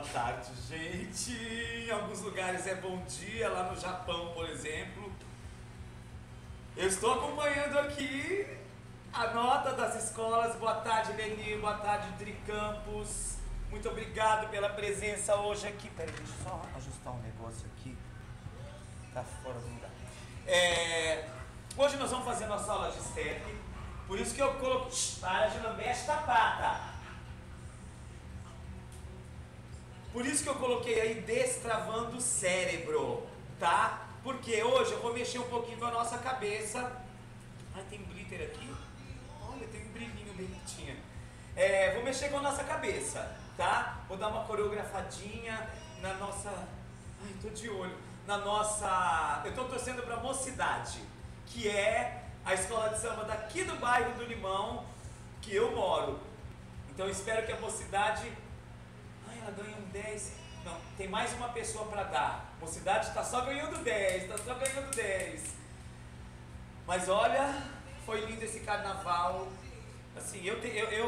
tarde, gente. Em alguns lugares é bom dia, lá no Japão, por exemplo. Eu estou acompanhando aqui a nota das escolas. Boa tarde, Leni. Boa tarde, Dri Campos. Muito obrigado pela presença hoje aqui. Peraí, deixa eu só ajustar um negócio aqui. Tá fora do lugar. Hoje nós vamos fazer nossa aula de step. Por isso que eu coloquei... Para de lamber esta pata. Por isso que eu coloquei aí destravando o cérebro, tá? Porque hoje eu vou mexer um pouquinho com a nossa cabeça. Ai, tem glitter aqui? Olha, tem um brilhinho bonitinho. Vou mexer com a nossa cabeça, tá? Vou dar uma coreografadinha na nossa... Ai, tô de olho. Na nossa... Eu tô torcendo pra Mocidade, que é a escola de samba daqui do bairro do Limão, que eu moro. Então eu espero que a Mocidade... Ela ganha um 10. Não, tem mais uma pessoa para dar. Mocidade está só ganhando 10, está só ganhando 10. Mas olha, foi lindo esse carnaval. Assim, eu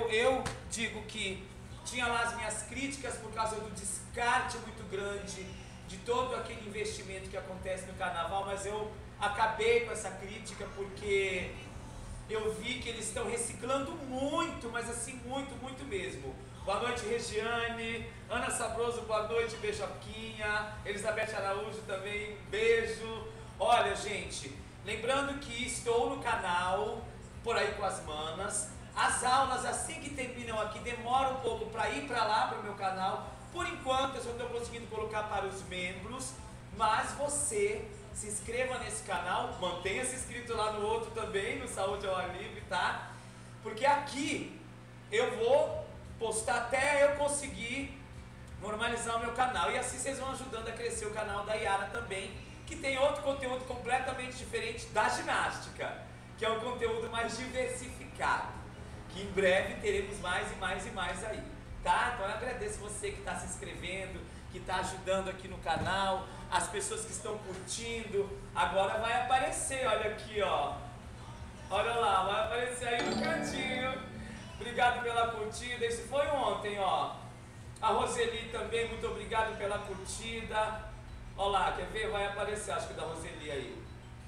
digo que tinha lá as minhas críticas por causa do descarte muito grande de todo aquele investimento que acontece no carnaval, mas eu acabei com essa crítica porque eu vi que eles estão reciclando muito, mas assim, muito, muito mesmo. Boa noite, Regiane. Ana Sabroso, boa noite, Beijoquinha. Elizabeth Araújo também, beijo. Olha, gente, lembrando que estou no canal, por aí com as manas. As aulas, assim que terminam aqui, demoram um pouco para ir para lá, para o meu canal. Por enquanto, eu só estou conseguindo colocar para os membros. Mas você se inscreva nesse canal, mantenha-se inscrito lá no outro também, no Saúde ao Ar Livre, tá? Porque aqui eu vou postar até eu conseguir normalizar o meu canal. E assim vocês vão ajudando a crescer o canal da Yara também, que tem outro conteúdo completamente diferente da ginástica, que é um conteúdo mais diversificado, que em breve teremos mais e mais e mais aí, tá? Então eu agradeço você que está se inscrevendo, que está ajudando aqui no canal, as pessoas que estão curtindo. Agora vai aparecer, olha aqui, ó. Olha lá, vai aparecer aí no cantinho. Obrigado pela curtida. Esse foi ontem, ó. A Roseli também, muito obrigado pela curtida. Olha lá, quer ver? Vai aparecer, acho que da Roseli aí.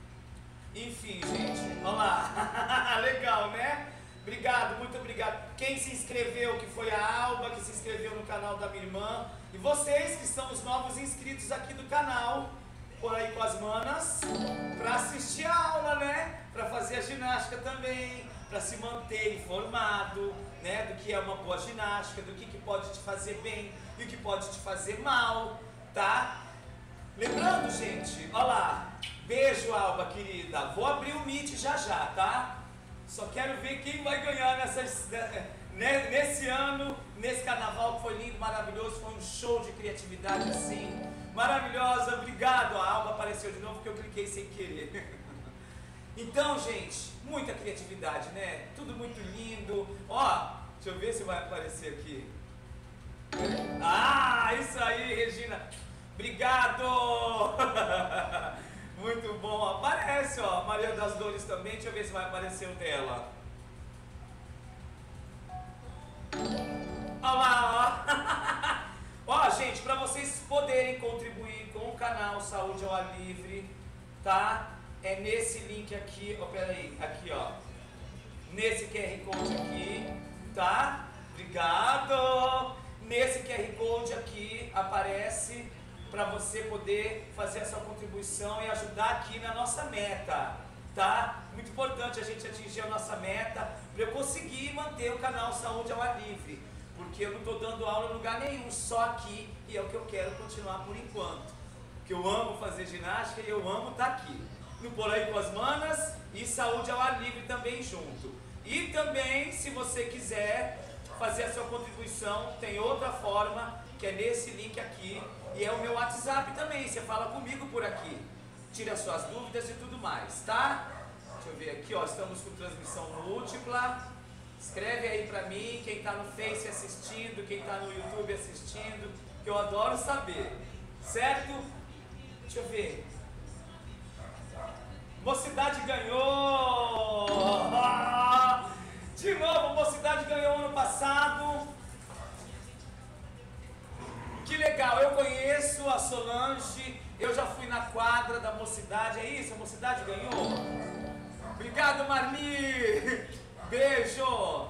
Enfim, gente, olha lá. Legal, né? Obrigado, muito obrigado. Quem se inscreveu, que foi a Alba, que se inscreveu no canal da minha irmã. E vocês que são os novos inscritos aqui do canal, por aí com as manas, para assistir a aula, né? Para fazer a ginástica também, para se manter informado, né? Do que é uma boa ginástica, do que pode te fazer bem e o que pode te fazer mal, tá? Lembrando, gente, olha lá, beijo, Alba, querida. Vou abrir o Meet já já, tá? Só quero ver quem vai ganhar nesse ano, nesse carnaval que foi lindo, maravilhoso. Foi um show de criatividade assim, maravilhosa. Obrigado, a Alba apareceu de novo porque eu cliquei sem querer. Então, gente, muita criatividade, né? Tudo muito lindo. Ó, deixa eu ver se vai aparecer aqui. Ah, isso aí, Regina. Obrigado! Muito bom. Aparece, ó. Maria das Dores também. Deixa eu ver se vai aparecer o dela. Olha lá, ó. Ó, gente, para vocês poderem contribuir com o canal Saúde ao Ar Livre, tá? É nesse link aqui, ó, peraí, aqui, ó. Nesse QR Code aqui, tá? Obrigado! Nesse QR Code aqui aparece para você poder fazer a sua contribuição e ajudar aqui na nossa meta, tá? Muito importante a gente atingir a nossa meta para eu conseguir manter o canal Saúde ao Ar Livre, porque eu não estou dando aula em lugar nenhum, só aqui, e é o que eu quero continuar por enquanto, porque eu amo fazer ginástica e eu amo estar aqui, no Por Aí com as Manas e Saúde ao Ar Livre também junto. E também, se você quiser fazer a sua contribuição, tem outra forma, que é nesse link aqui, e é o meu WhatsApp também, você fala comigo por aqui, tira as suas dúvidas e tudo mais, tá? Deixa eu ver aqui, ó, estamos com transmissão múltipla, escreve aí pra mim, quem tá no Face assistindo, quem tá no YouTube assistindo, que eu adoro saber, certo? Deixa eu ver. Mocidade ganhou! De novo, Mocidade ganhou ano passado. Que conheço a Solange, eu já fui na quadra da Mocidade, é isso? A Mocidade ganhou? Obrigado, Marli! Beijo!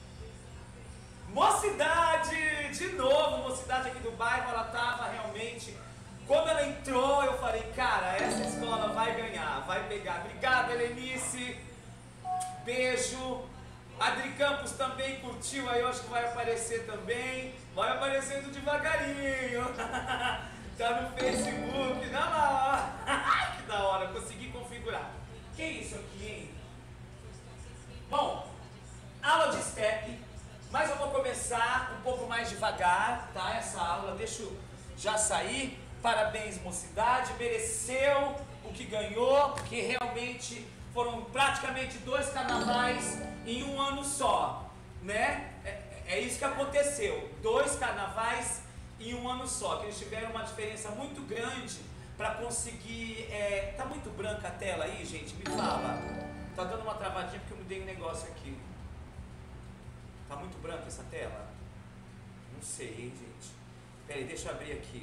Mocidade, de novo, Mocidade aqui do bairro, ela tava realmente... Quando ela entrou, eu falei, cara, essa escola vai ganhar, vai pegar. Obrigado, Helenice! Beijo! Adri Campos também curtiu, aí eu acho que vai aparecer também. Vai aparecendo devagarinho. Tá no Facebook, dá lá, ó. Que da hora, consegui configurar. Que isso aqui, hein? Bom, aula de step, mas eu vou começar um pouco mais devagar, tá? Essa aula, deixa eu já sair. Parabéns, Mocidade, mereceu o que ganhou, porque realmente foram praticamente 2 carnavais em um ano só, né? É isso que aconteceu, 2 carnavais em um ano só, que eles tiveram uma diferença muito grande para conseguir... Tá muito branca a tela aí, gente? Me fala. Tá dando uma travadinha porque eu mudei um negócio aqui. Tá muito branca essa tela? Não sei, hein, gente? Peraí, deixa eu abrir aqui.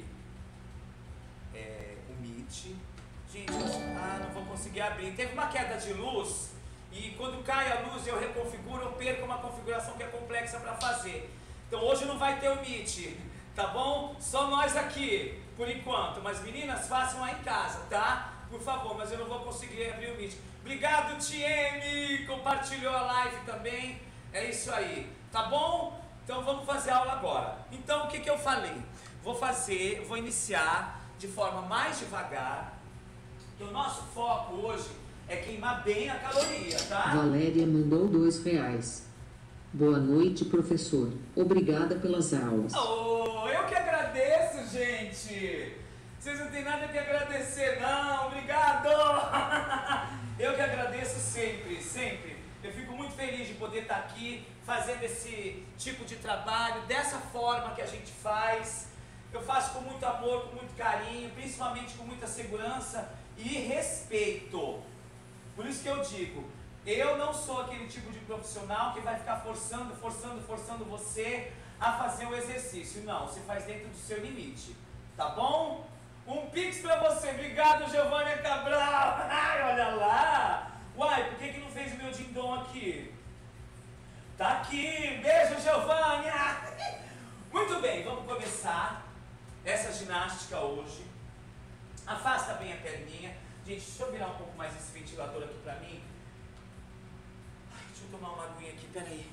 O Meet. Gente, não vou conseguir abrir. Teve uma queda de luz e quando cai a luz e eu reconfiguro, eu perco uma configuração que é complexa para fazer. Então hoje não vai ter o Meet, tá bom? Só nós aqui, por enquanto. Mas meninas, façam aí em casa, tá? Por favor, mas eu não vou conseguir abrir o Meet. Obrigado, TM! Compartilhou a live também. É isso aí, tá bom? Então vamos fazer a aula agora. Então o que eu falei? Vou iniciar de forma mais devagar. E o nosso foco hoje é queimar bem a caloria, tá? Valéria mandou R$2. Boa noite, professor. Obrigada pelas aulas. Oh, eu que agradeço, gente. Vocês não têm nada que agradecer, não. Obrigado. Eu que agradeço sempre, sempre. Eu fico muito feliz de poder estar aqui fazendo esse tipo de trabalho, dessa forma que a gente faz. Eu faço com muito amor, com muito carinho, principalmente com muita segurança e respeito. Por isso que eu digo, eu não sou aquele tipo de profissional que vai ficar forçando você a fazer o exercício. Não, você faz dentro do seu limite, tá bom? Um pix pra você, obrigado, Giovânia Cabral. Ai, olha lá. Uai, por que não fez o meu dindom aqui? Tá aqui, beijo, Giovânia. Muito bem, vamos começar essa ginástica hoje. Afasta bem a perninha. Gente, deixa eu virar um pouco mais esse ventilador aqui pra mim. Ai, deixa eu tomar uma aguinha aqui, peraí.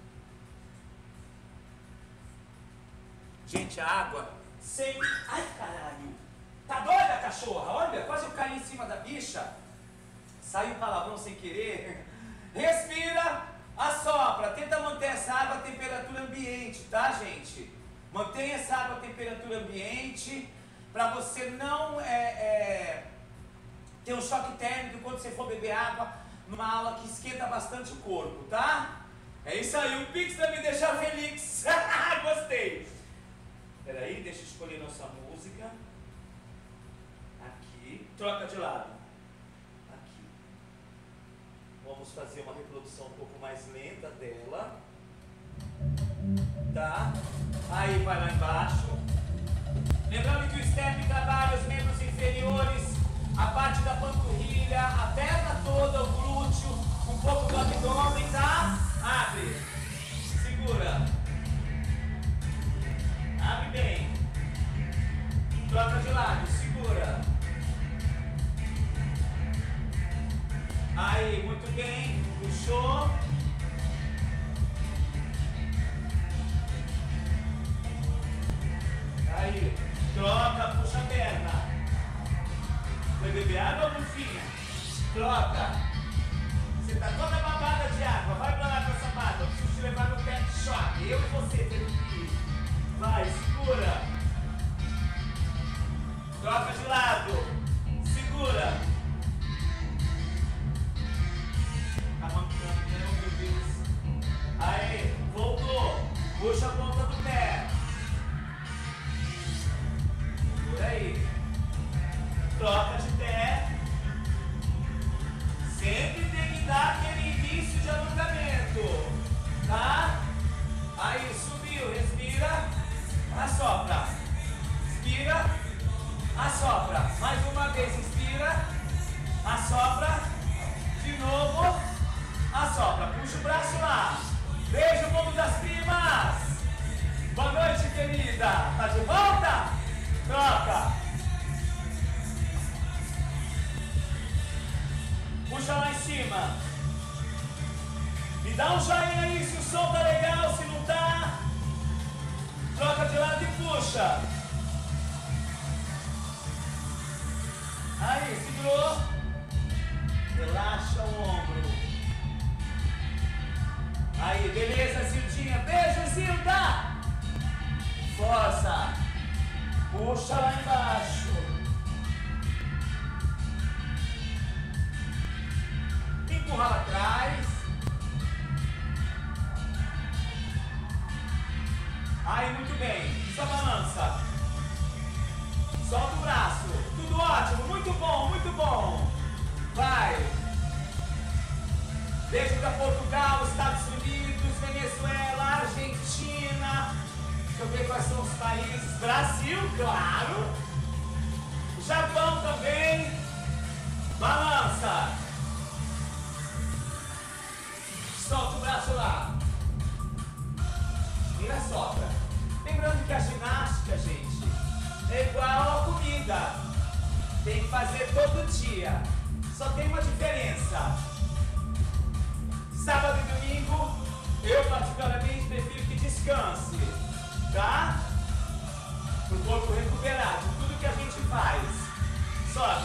Gente, a água sempre... Ai, caralho. Tá doida, cachorra? Olha, quase eu caí em cima da bicha. Saiu palavrão sem querer. Respira, assopra. Tenta manter essa água a temperatura ambiente, tá, gente? Mantenha essa água a temperatura ambiente para você não ter um choque térmico quando você for beber água numa aula que esquenta bastante o corpo, tá? É isso aí, um pix pra me deixar feliz. Gostei. Peraí, deixa eu escolher nossa música. Aqui, troca de lado. Aqui. Vamos fazer uma reprodução um pouco mais lenta dela. Tá? Aí vai lá embaixo. Lembrando que o step trabalha os membros inferiores, a parte da panturrilha, a perna toda, o glúteo, um pouco do abdômen, tá? Abre. Segura. Abre bem. Troca de lado. Segura. Aí, muito bem. Puxou. Aí, troca, puxa a perna. Foi beber água, Lufinha? Troca. Você tá toda babada de água. Vai pra lá com essa mata. Eu preciso te levar no pet shop. Eu e você, Felipe. Vai, segura. Troca de lado. Segura. Tá mancando, né? Meu Deus. Aí, voltou. Puxa a ponta do pé. Por aí. Troca de pé. Sempre tem que dar aquele início de alongamento. Tá? Aí, subiu. Respira. Assopra. Inspira. cima. Me dá um joinha aí se o som tá legal, se não tá. Troca de lado e puxa. Aí, segurou. Relaxa o ombro. Aí, beleza, Zildinha. Beijo, Zilda. Força. Puxa lá embaixo. Empurra lá atrás. Aí, muito bem. Só balança. Solta o braço. Tudo ótimo. Muito bom, muito bom. Vai. Beijo para Portugal, Estados Unidos, Venezuela, Argentina. Deixa eu ver quais são os países. Brasil, claro. Japão também. Balança. Solta o braço lá. Vira, sopra. Lembrando que a ginástica, gente, é igual a comida. Tem que fazer todo dia. Só tem uma diferença. Sábado e domingo, eu particularmente prefiro que descanse, tá? Para o corpo recuperar de tudo que a gente faz. Sobe.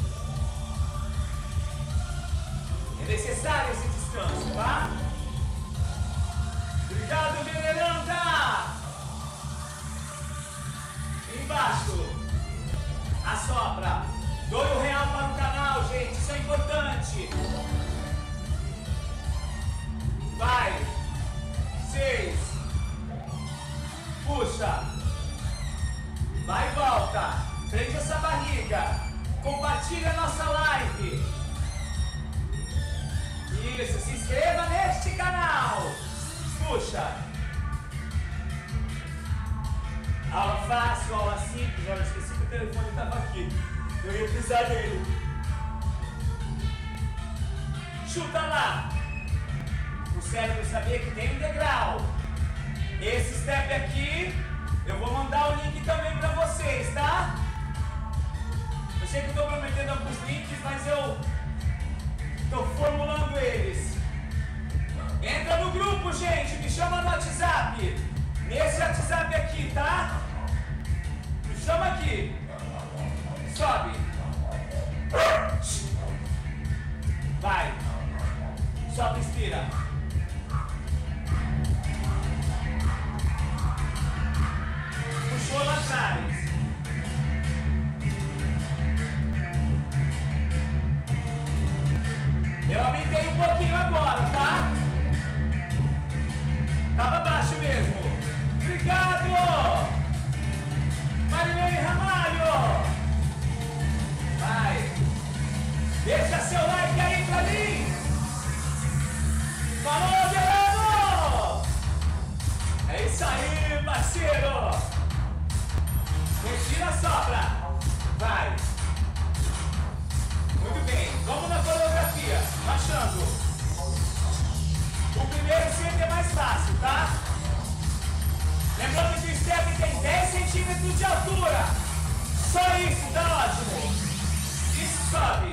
É necessário esse descanso, tá? Obrigado, Veneranda! Embaixo. Assopra. Doe R$1 para o canal, gente. Isso é importante. Vai. 6. Puxa. Vai e volta. Prende essa barriga. Compartilha a nossa live. Isso. Se inscreva neste canal. Puxa. Aula fácil, aula simples. Olha, esqueci que o telefone estava aqui. Eu ia pisar nele. Chuta lá. O cérebro sabia que tem um degrau. Esse step aqui, eu vou mandar o link também para vocês, tá? Eu sei que estou prometendo alguns links, mas eu estou formulando eles. Entra no grupo, gente. Me chama no WhatsApp. Nesse WhatsApp aqui, tá? Me chama aqui. Sobe. Vai. Sobe, inspira. Puxou lá atrás. Eu aumentei um pouquinho agora, tá? Tava baixo mesmo. Obrigado! Marilene Ramalho! Vai! Deixa seu like aí pra mim! Falou, Gerardo! É isso aí, parceiro! Respira, sopra! Vai! Muito bem, vamos na coreografia, baixando. O primeiro sempre é mais fácil, tá? Lembrando que o step tem 10 centímetros de altura. Só isso, tá ótimo. Isso, sobe.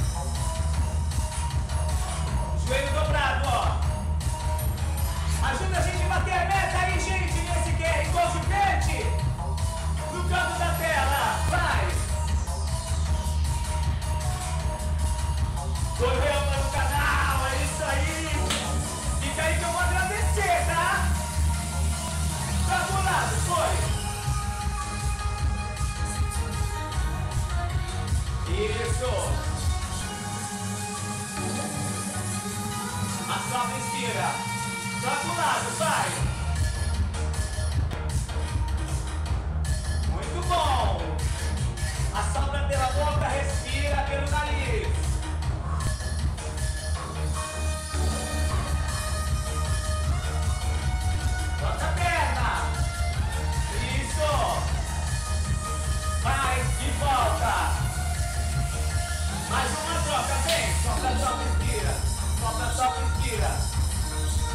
Joelho dobrado, ó. Ajuda a gente a bater a meta aí, gente, nesse QR Code verde. No canto da tela, vai. Correu para o canal, é isso aí. Fica aí que eu vou agradecer, tá? Tá do lado, foi. Isso. Assopra, inspira. Tá do lado, vai. Muito bom. Assopra pela boca, respira pelo nariz. Bota a perna. Isso. Vai e volta. Mais uma troca, vem. Sopra, sopra, inspira. Sopra, sopra, inspira.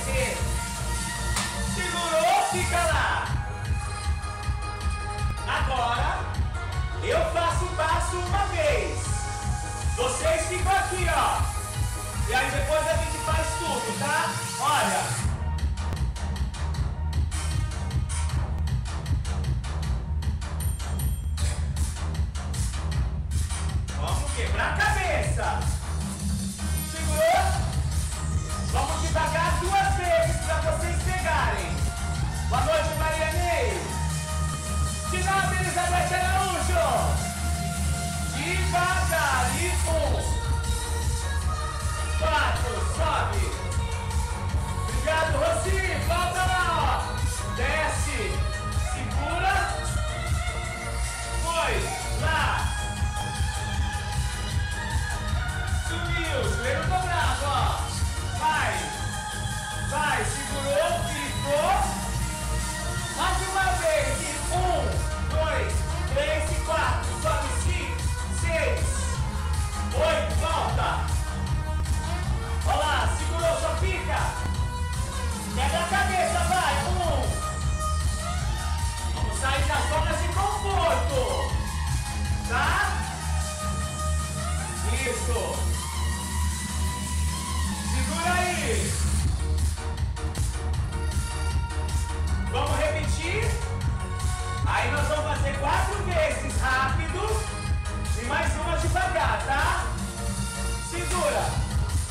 descer. Segurou, fica lá. Agora, eu faço o passo uma vez. Vocês ficam aqui, ó. E aí depois a gente faz tudo, tá? Olha. Vamos quebrar a cabeça. Segurou? Vamos devagar 2 vezes para vocês pegarem. Boa noite, Mariane. De nome, Elizabeth Araújo. Devagar. E 1, 4, sobe. Obrigado, Rossi. Volta lá, ó. Desce. Segura. Foi. Lá. Subiu. Joelho dobrado, ó. Vai. Vai. Segurou. Ficou. Mais uma vez. 1, 2, 3 e 4. Sobe 5, 6, 8. Volta. Olha lá, segurou, só fica. Quebra a cabeça, vai. 1. Vamos sair das zonas de conforto. Tá? Isso. Segura aí. Vamos repetir. Aí nós vamos fazer 4 vezes rápido. E mais uma devagar, tá? Segura.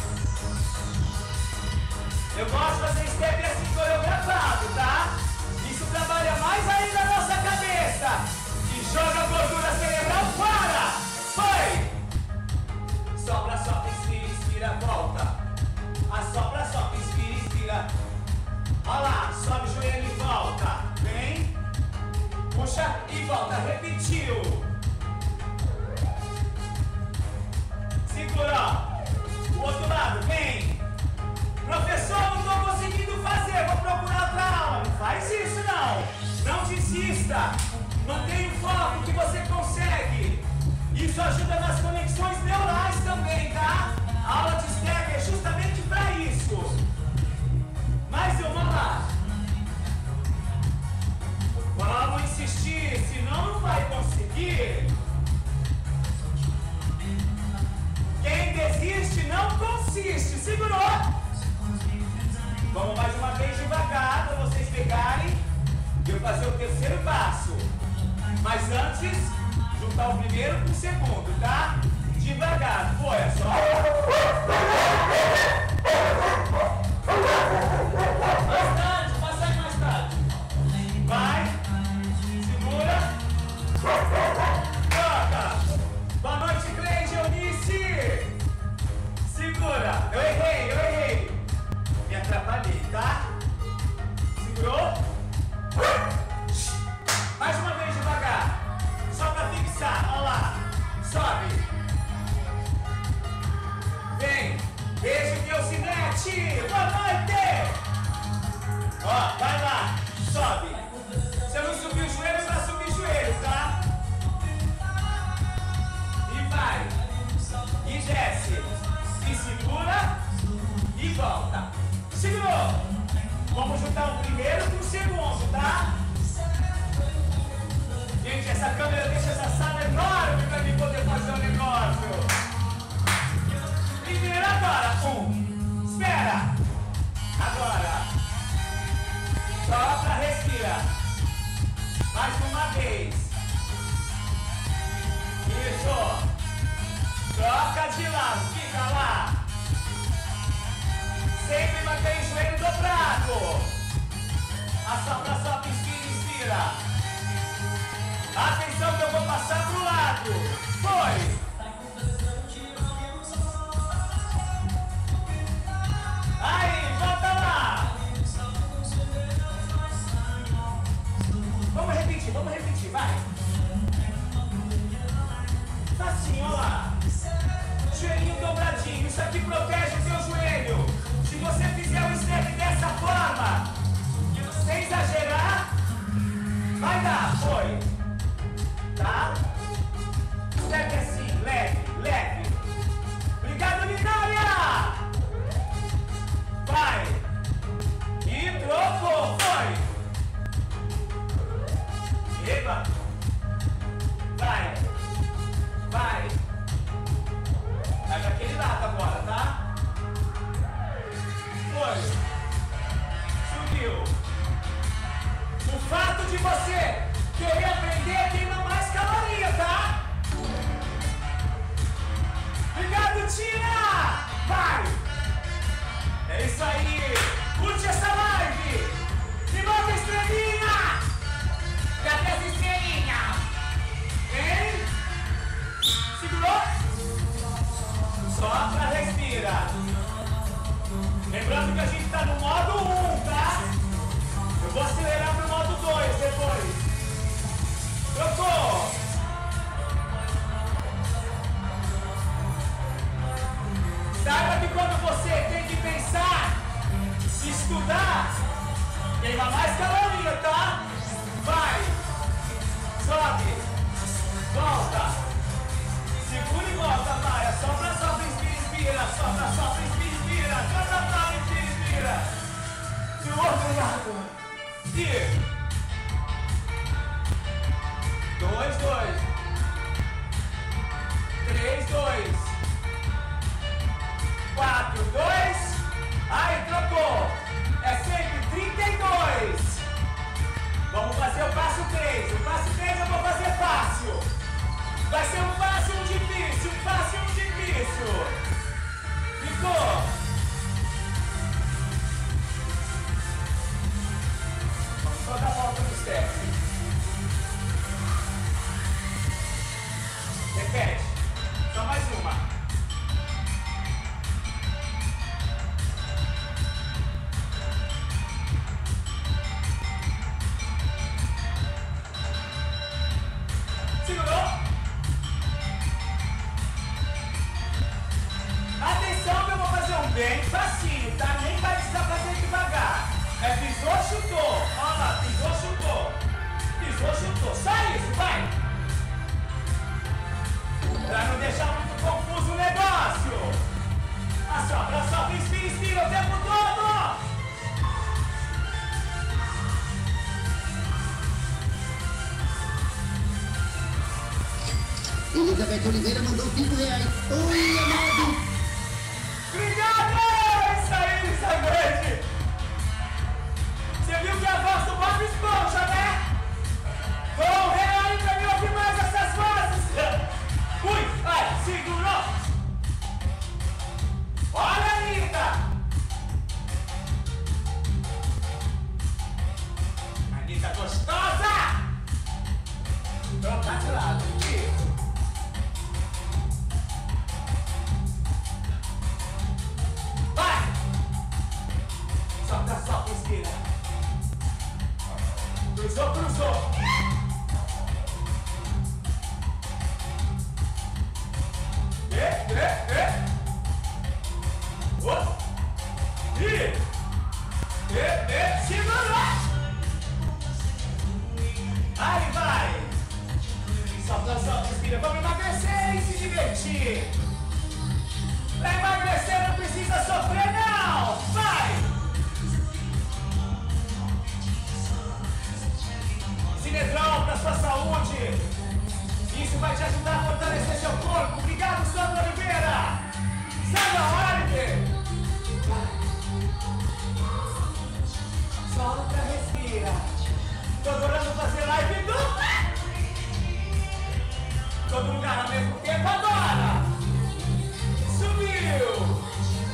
Eu gosto de fazer step assim coreografado, tá? Isso trabalha mais ainda a nossa cabeça. E joga a gordura cerebral fora. Foi! Sopra, sopra, inspira, inspira, volta. Assopra, sopra, inspira, inspira. Olha lá, sobe o joelho e volta. Vem. Puxa e volta. Repetiu. Segura, ó. O outro lado, vem. Professor, não estou conseguindo fazer, vou procurar outra aula. Não faz isso, não. Não desista. Mantenha o foco que você consegue. Isso ajuda nas conexões neurais também, tá? A aula de step é justamente para isso. Mais uma lá. Vamos insistir, senão não vai conseguir. Quem desiste não consiste. Segurou. Vamos mais uma vez devagar para vocês pegarem e eu fazer o terceiro passo. Mas antes, juntar o primeiro com o segundo, tá? Devagar. Foi, é só. Mais tarde, passa aí mais tarde. Vai. Segura. Troca. Boa noite, Cleide Eunice. Segura. Eu errei. Me atrapalhei, tá? Segurou? Mais uma vez devagar. Só pra fixar. Olha lá. Sobe. Vem. Beijo, meu cinete. Boa noite. Ó, vai lá. Sobe. Se eu não subir o joelho, é pra subir o joelho, tá? E vai. E desce. E segura. E volta. Segurou! Vamos juntar o primeiro com o segundo, tá? Gente, essa câmera deixa essa sala enorme pra mim poder fazer o negócio. Primeiro agora. 1. Espera. Agora. Sopra, respira. Mais uma vez. Isso. Troca de lado. Fica lá. Sempre mantém o joelho dobrado. Assopra, sopra, inspira, inspira. Atenção que eu vou passar pro lado. Foi. Aí, volta lá. Vamos repetir, vai. Facinho, olha lá. Joelhinho dobradinho. Isso aqui protege o seu joelho. Se você fizer o step dessa forma, sem exagerar, vai dar, foi. Tá? Step assim, leve, leve. Obrigado, Vitória! Vai! isso aí! Curte essa live! Me bota a estrelinha! Cadê as estrelinhas? Hein? Segurou? Sopra, respira. Lembrando que a gente tá no modo 1, tá? Eu vou acelerar pro modo 2 depois. Trocou! Saiba que quando você tem que pensar, estudar, queima mais caloria, tá? Vai! Sobe! Volta! Segura e volta, vai! Sopra, sopra, inspira, inspira! Sopra, sopra, inspira, inspira! Sopra, sopra, inspira, inspira! Do outro lado! E... 2, 2 3, 2 4, 2 aí, trocou! É sempre 32! Vamos fazer o passo 3. O passo 3 eu vou fazer fácil. Vai ser um fácil e um difícil. Um fácil e um difícil. Ficou? Vamos só dar a volta no step. Repete. Só mais uma. Segurou? Atenção que eu vou fazer um bem facinho, tá? Nem vai precisar fazer devagar. É pisou, chutou. Olha lá, pisou, chutou. Pisou, chutou. Só isso, vai. Pra não deixar muito confuso o negócio. Assopra, assopra, inspira, inspira o tempo todo. Elizabeth Oliveira mandou R$5. Oi, amado! Obrigado! Isso aí, Elizabeth! Você viu que a voz do Bob Esponja, né? Dou R$1 aí pra me ouvir mais essas vozes! Ui! Vai! Segurou! Olha, Anitta! Anitta gostosa! Troca de lado, isso! Vai! Solta, solta, inspira. Cruzou, cruzou. Segurou! Aí vai! Solta, solta, inspira. Vamos emagrecer e se divertir. Pra emagrecer não precisa sofrer, não! Vai! Sinedrol pra sua saúde! Isso vai te ajudar a fortalecer seu corpo! Obrigado, Sandra Oliveira! Sandra Oliveira! Solta, respira! Tô adorando fazer live dupla! Todo lugar ao mesmo tempo agora! Subiu!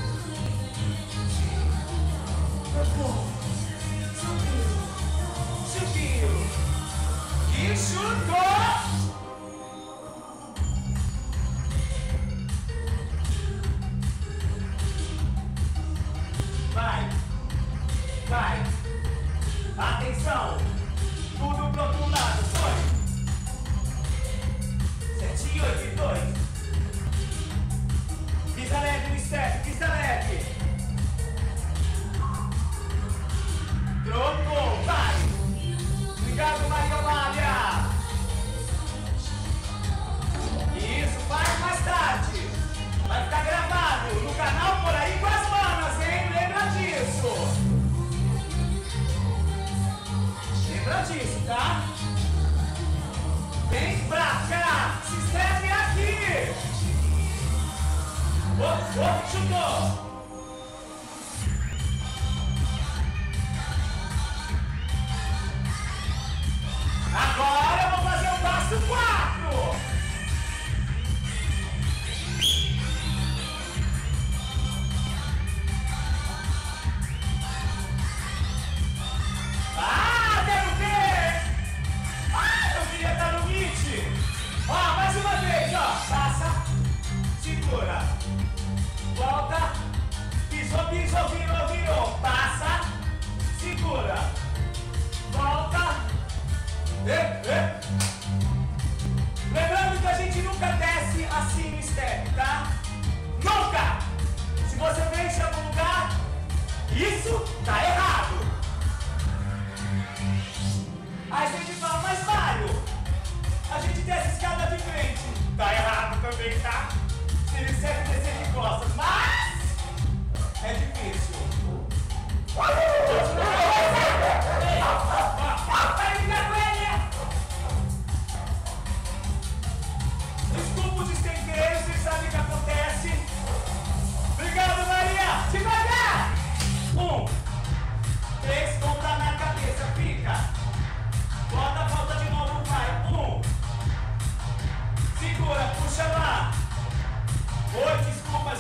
Subiu! Subiu! E chutou! Vai! Vai! Atenção! Tudo pro outro lado, foi! 7, 8, 2. Pisa leve no step, pisa leve. Trocou, vai. Obrigado, Maria Omália. Isso, faz mais tarde. Vai ficar gravado no canal por aí com as manas, hein? Lembra disso. Lembra disso, tá? Vem pra cá. Se inscreve aqui. Chutou! Agora eu vou fazer o passo 4!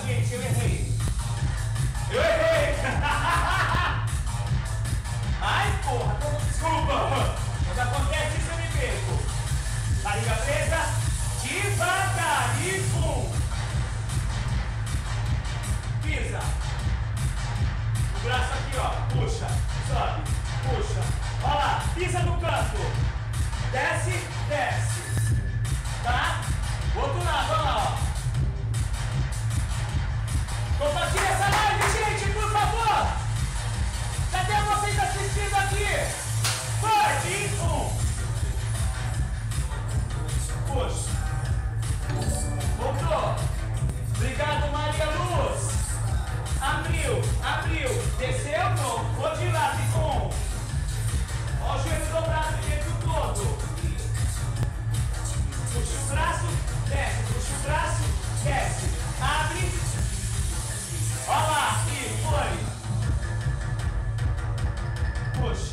gente, eu errei. Eu errei. Ai, porra, desculpa. Quando acontece isso eu me perco. Barriga presa, devagar e pum. Pisa. O braço aqui, ó. Puxa, sobe, puxa. Olha lá, pisa no canto. Desce, desce. Tá? O outro lado, olha lá, ó. Compartilha essa live, gente, por favor. Cadê vocês assistindo aqui? Forte, puxa. Voltou. Obrigado, Maria Luz. Abriu, abriu. Desceu, não. Vou de lado e com. Ó o joelho dobrado dentro todo. Puxa o braço, desce. Puxa o braço, desce. Abre. Olha lá, e foi. Puxa.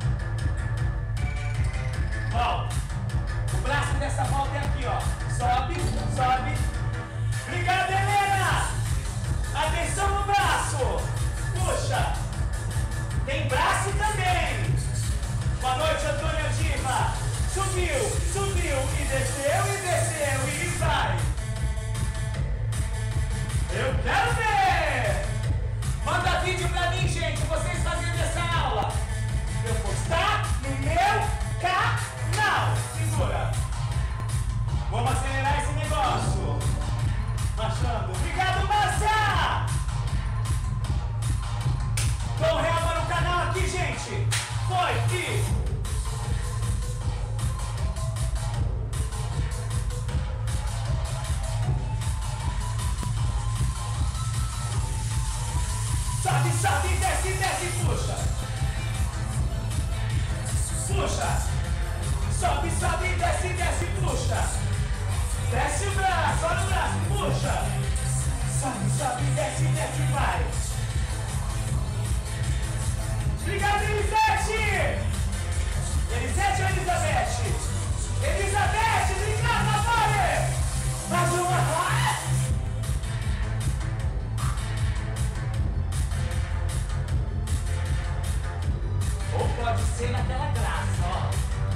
Volta. O braço dessa volta é aqui, ó. Sobe, sobe. Obrigado, Helena. Atenção no braço. Puxa. Tem braço também. Boa noite, Antônia Diva. Subiu, subiu e desceu e vai. Eu quero ver. Manda vídeo pra mim, gente, vocês fazendo essa aula. Eu postar no meu canal. Segura. Vamos acelerar esse negócio. Marchando. Obrigado, Márcia. Dom Helma no canal aqui, gente. Foi, e... Sobe, sobe, desce, desce, puxa. Puxa. Sobe, sobe, desce, desce, puxa. Desce o braço, olha o braço, puxa. Sobe, sobe, desce, desce, vai. Obrigado, Elisete. Elisete ou Elizabeth? Elizabeth, obrigado, amore. Mais uma. Ou pode ser naquela graça, ó.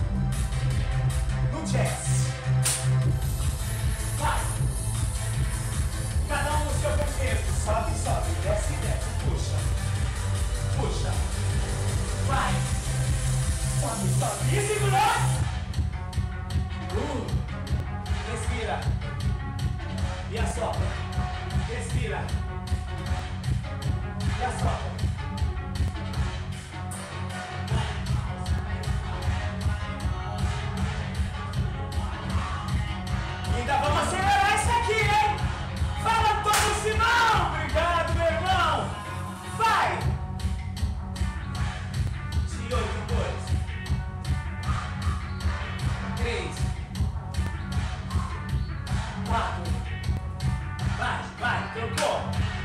No jazz. Vai. Cada um no seu contexto. Sobe, sobe, desce, desce. Puxa. Puxa. Vai. Sobe, sobe. E segurou. Respira. E assopra. Respira. E assopra. Ainda vamos acelerar isso aqui, hein? Fala, Antônio Simão! Obrigado, meu irmão! Vai! De 8, 2, 3, 4. Vai, trocou.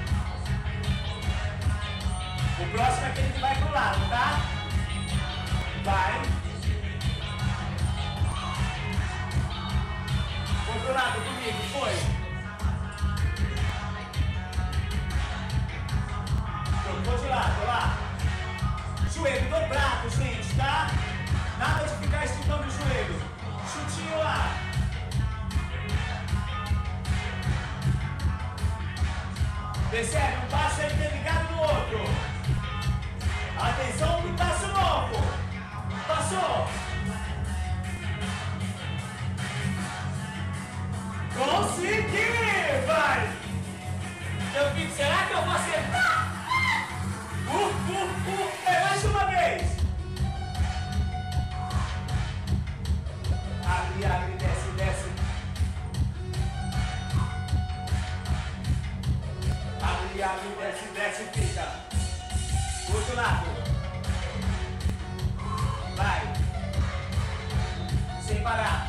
O próximo é aquele que vai pro lado, tá? Vai. Pro lado comigo, foi. Trocou de lado, lá. Joelho dobrado, gente, tá? Nada de ficar esticando o joelho. Chutinho lá. Percebe? Um passo é interligado no outro. Atenção pro passo novo. Passou. Consegui! Vai! Eu fico, será que eu vou acertar? Mais uma vez! Abre, desce, desce. Abre, desce, desce, fica. Outro lado. Vai. Sem parar.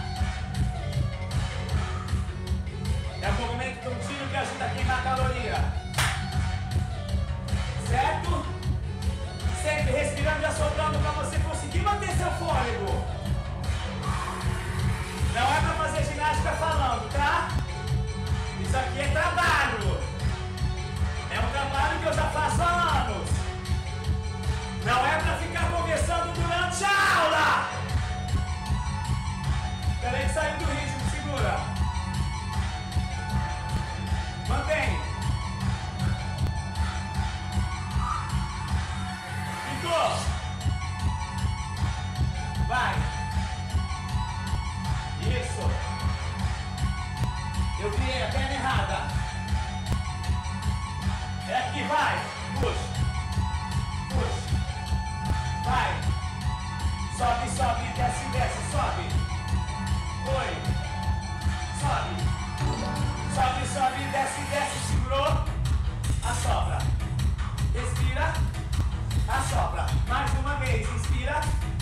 É um movimento contínuo que ajuda a queimar caloria. Certo? Sempre respirando e assoprando para você conseguir manter seu fôlego. Não é para fazer ginástica falando, tá? Isso aqui é trabalho. aqui, vai. Puxa. Puxa. Vai. Sobe, sobe, desce, desce, sobe. Foi. Sobe. Sobe, sobe, desce, desce, segurou. Assopra. Respira. Assopra. Mais uma vez. Inspira.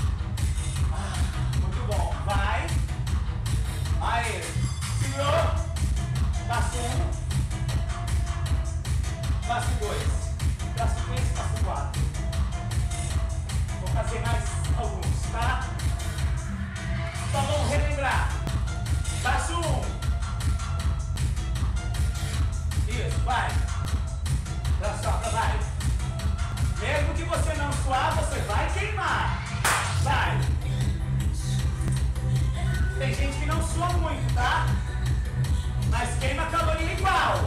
Muito bom. Vai. Aí. Segurou. Passo 1. Passo 2. Passo 3. Passo 4. Vou fazer mais alguns, tá? Só vamos relembrar. Passo 1. Isso, vai. Assopra, vai. Mesmo que você não suar, você vai queimar. Vai. Tem gente que não sua muito, tá? Mas queima caloria igual.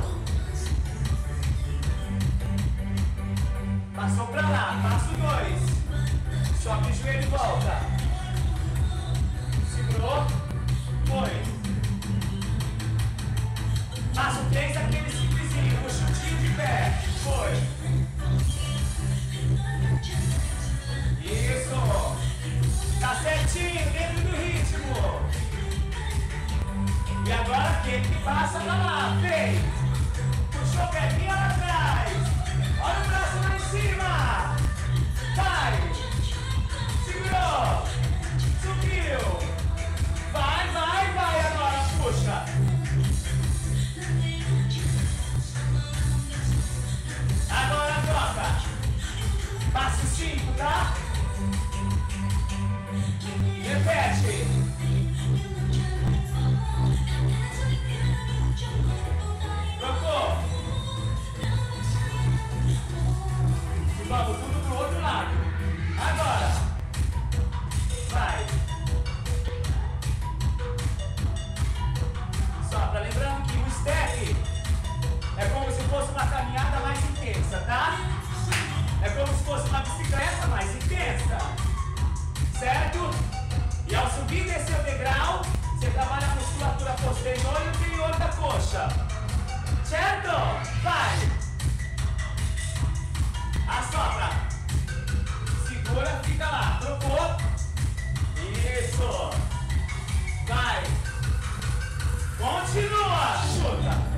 Passou pra lá. Passo 2. Sobe o joelho e volta. Segurou. Foi. Passo 3, aquele simplesinho. O chutinho de pé. Foi. Isso. Tá certinho, dentro do ritmo. E agora aquele que passa pra lá. Fez. Puxou o pé lá atrás. Olha o braço lá em cima. Vai. Segurou. Subiu. Vai, vai, vai. Agora puxa. Agora troca. Passo 5, tá? Repete. Trocou. E vamos tudo pro outro lado. Agora. Vai. Sopra. Lembrando que o step é como se fosse uma caminhada mais intensa, tá? É como se fosse uma bicicleta mais intensa. Certo? E ao subir e descer o degrau, você trabalha a musculatura posterior e inferior da coxa. Certo? Vai! Assopra. Segura, fica lá. Trocou. Isso. Vai. Continua. Chuta.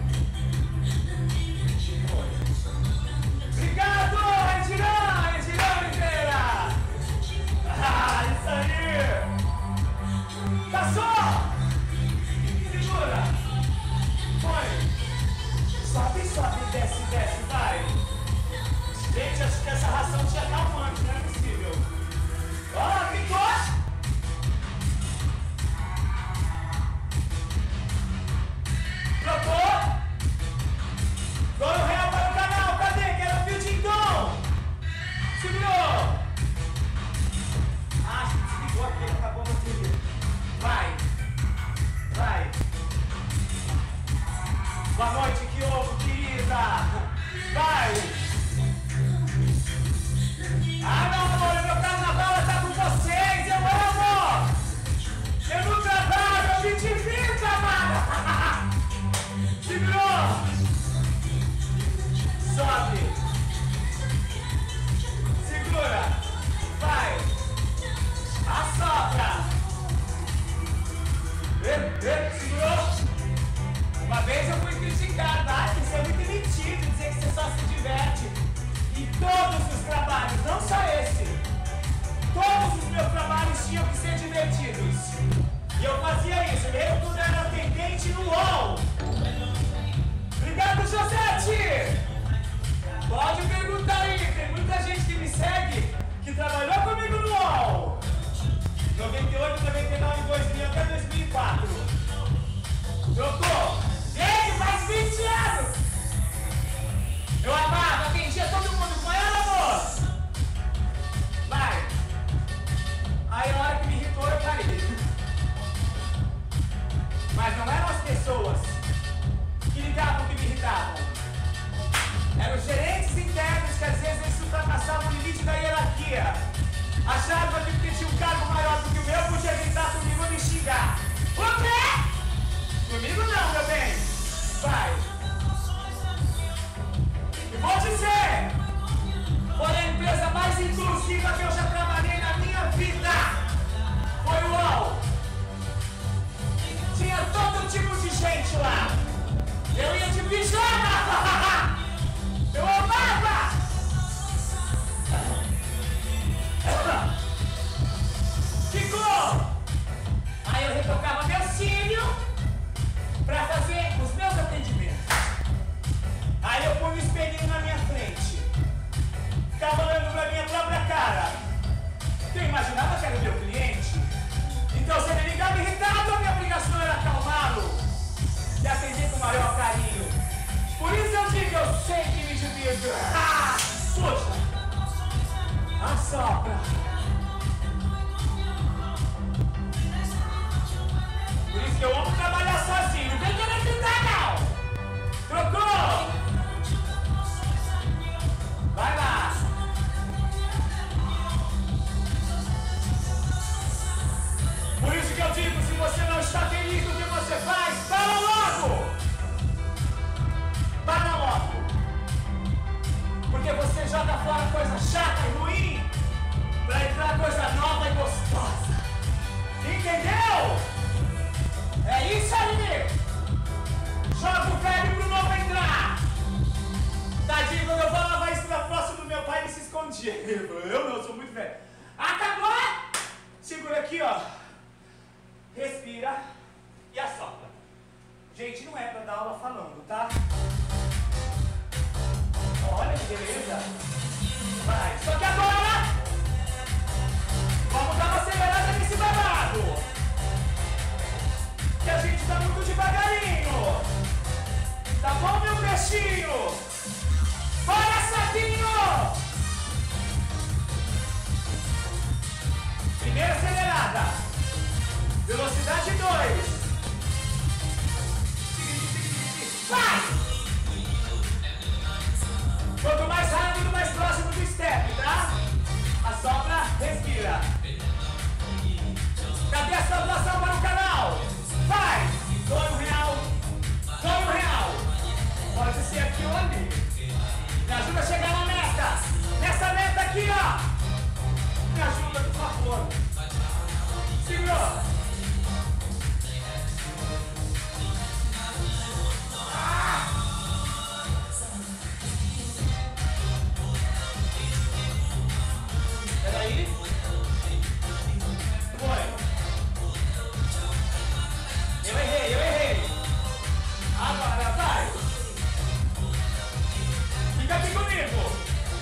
Obrigado, Retirão Oliveira! Ah, isso aí! Passou! Segura! Foi! Sobe, sobe, desce, desce, vai! Gente, acho que essa ração tinha calmante, não é possível! Ó, ficou! Trocou! Dono real para o canal, cadê? Quero ouvir o Tim-Tom! Segurou! Ah, acho que desligou aqui, acabou a bateria. Vai! Vai! Boa noite, que ovo, querida! Vai! Ah, meu amor, meu carnaval tá com vocês, eu amo! Eu não trabalho, eu me divirto, amada! Segurou! Sobe. Segura. Vai. Assopra. Segurou. Uma vez eu fui criticado, que você é muito metido, dizer que você só se diverte. E todos os trabalhos, não só esse. Todos os meus trabalhos tinham que ser divertidos. E eu fazia isso. Eu quando era atendente no UOL. Obrigado, Josete! Pode perguntar aí, tem muita gente que me segue que trabalhou comigo no UOL. 98, 99, 2000 até 2004. Trocou? Gente, faz 20 anos! Eu amava, atendia todo mundo com ela, amor! Vai! Aí a hora que me irritou eu parei. Mas não eram as pessoas que ligavam que me irritavam. Eram os gerentes internos que às vezes eles ultrapassavam o limite da hierarquia. Achavam que porque tinha um cargo maior do que o meu, podia gritar comigo e me xingar. O quê? Comigo não, meu bem. Vai. E vou te bicho lá. Eu ia de pijama. Eu amava. Ficou. Aí eu retocava meu cílio pra fazer os meus atendimentos. Aí eu ponho o espelhinho na minha frente. Ficava olhando pra minha própria cara. Eu imaginava que era o meu cliente. Então se ele ligava irritado, a minha obrigação era acalmá-lo e atender com o maior carinho. Por isso eu digo, eu sempre me divido. Ah, puxa! Assopra! Por isso que eu amo trabalhar sozinho. Não vem querer gritar, não! Trocou! Vai lá! Por isso que eu digo, se você não está feliz no que você faz, para logo! Para logo! Porque você joga fora coisa chata e ruim para entrar coisa nova e gostosa. Entendeu? É isso aí! Joga o velho pro novo entrar! Tadinho, quando eu falava isso na próxima do meu pai, ele se escondia. Eu não, sou muito velho. Acabou? Segura aqui, ó. Respira e assopra. Gente, não é pra dar aula falando, tá? Olha que beleza. Vai. Só que agora, vamos dar uma acelerada nesse babado. Que a gente tá muito devagarinho. Tá bom, meu peixinho? Bora, sapinho! Primeira acelerada. Velocidade 2. Vai! Quanto mais rápido, mais próximo do step, tá? Assopra, respira. Cadê a sua doação para o canal? Vai! R$2. Pode ser aqui ou ali. Me ajuda a chegar na meta. Nessa meta aqui, ó. Me ajuda, por favor. Segurou. Peraí. Foi. Eu errei. Agora vai. Fica aqui comigo.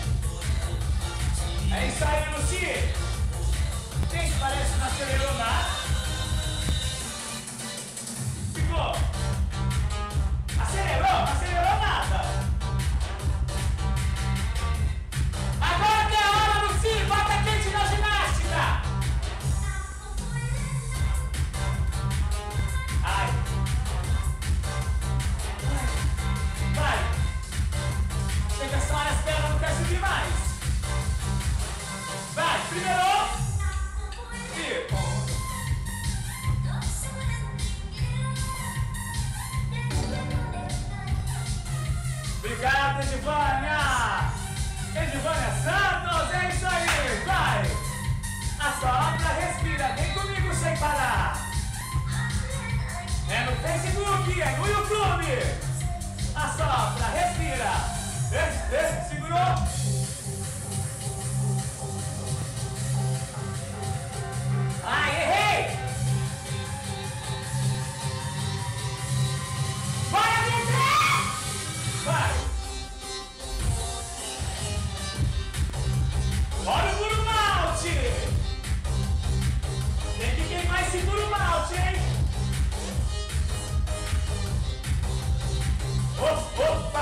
É isso aí, Luci. Gente, parece que não acelerou nada. Ficou. Acelerou? Não acelerou nada. Agora que é a hora, Luci. Bota quente na ginástica. Ai. Vai. Chega só nas pernas, não quer subir mais. Vai, primeiro. Obrigado, Edivânia! Edivânia Santos, é isso aí! Vai! Assopra, respira, vem comigo sem parar! É no Facebook, é no YouTube! Assopra, respira! Segurou! Ai, errei! Bora, Vitor! Vai! Olha o puro malte! Tem que queimar esse puro malte, hein? Opa!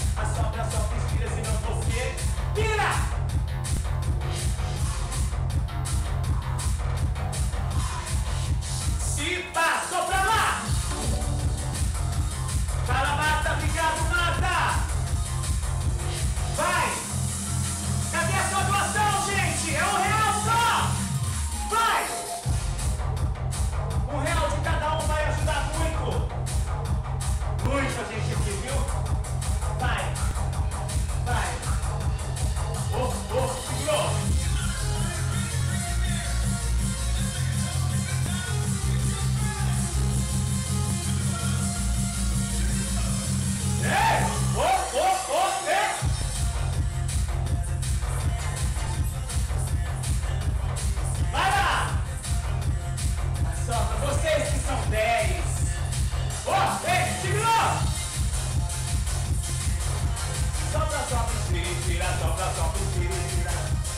Assopra, sopra, inspira, senão você vira! E passou pra lá! Fala, mata, obrigado, mata! Vai! Cadê a sua doação, gente? É R$1 só! Vai! R$1 de cada um vai ajudar muito! Muita gente aqui, viu? Vai! Vai! Segurou! Vai lá! Assopra, vocês que são 10. Segurou! Sopra, sopra, inspira, sopra, sopra, inspira.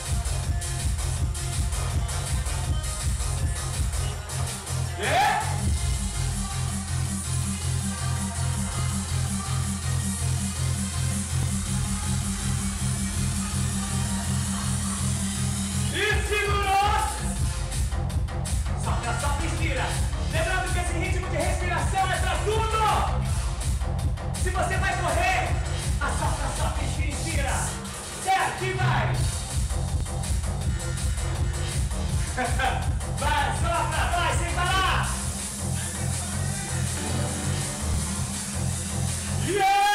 E segurou! Sopra, sopra, inspira. Lembrando que esse ritmo de respiração é pra tudo! Se você vai correr, assopra, sopra, inspira, inspira. Certo, e vai! Vai, sopra, vai, sem parar! Yeah!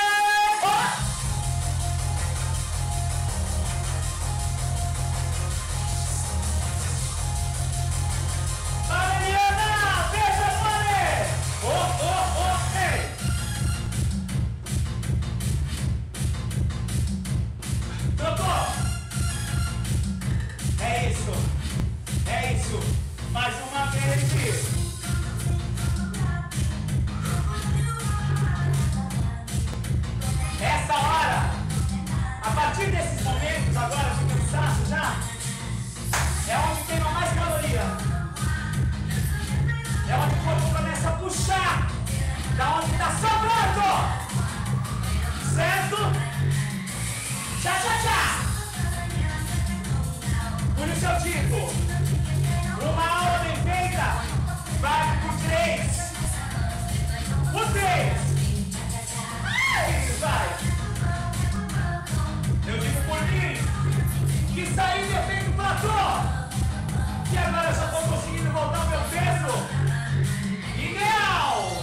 Mariana, beija, mole! Ei! Trocou! É isso! Mais uma vez! Essa hora, a partir desses momentos agora de cansaço já, é onde queima mais caloria. É onde o corpo começa a puxar, da onde está sobrando. Certo? Tchá, tchá, tchá. Por isso eu digo, uma aula bem feita vale por 3. Por 3. Vai! Eu digo por mim que saí de efeito platô e agora eu já estou conseguindo voltar ao meu peso ideal!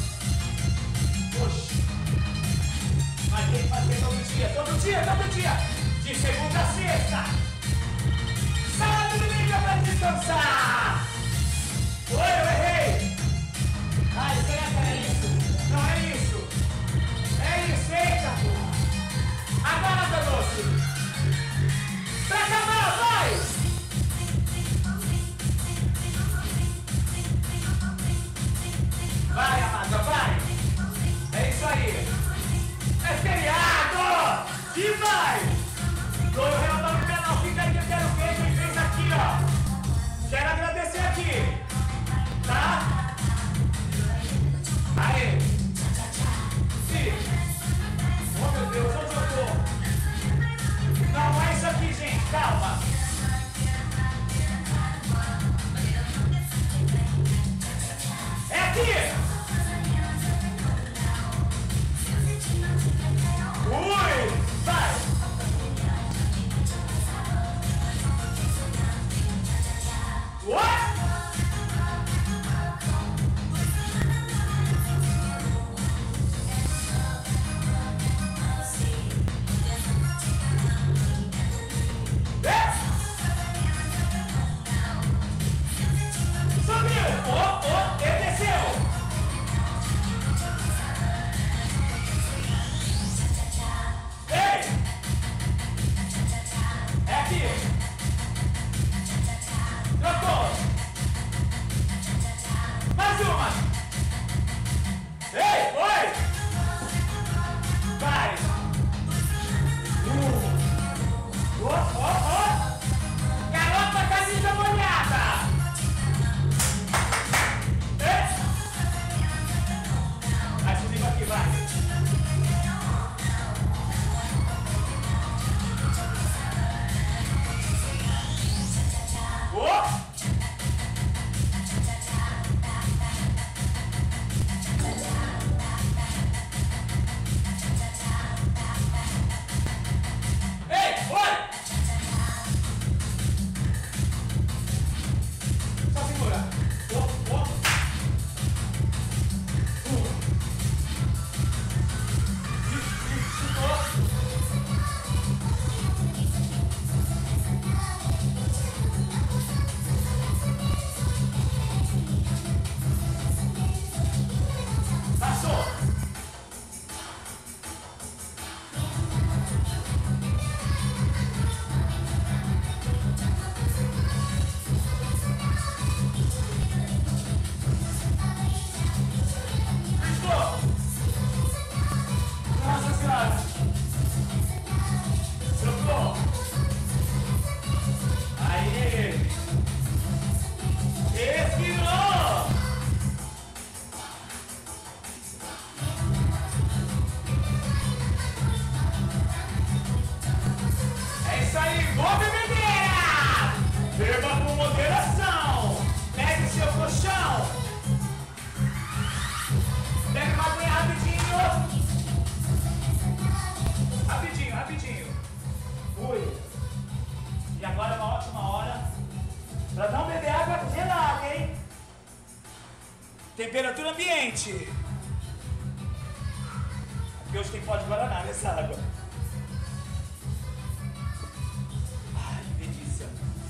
Poxa! Mas tem que fazer todo dia! De segunda a sexta! Sábado e domingo para descansar! Oi, eu errei! Ai, será que é isso? Não é isso! Eita, pô! Agora, Doce! Pra acabar, vai! Vai, amada, vai! É isso aí! É feriado! E vai! R$2 tá no canal, fica aí que eu quero ver quem fez aqui, ó! Quero agradecer aqui! Tá? Aí! Ô, bebedeira! Beba com moderação. Pegue seu colchão. Pega uma aguinha rapidinho. Rapidinho, rapidinho. Ui. E agora é uma ótima hora para não beber água gelada, hein? Temperatura ambiente. Porque hoje tem pó de guaraná nessa água. Ai, que delícia.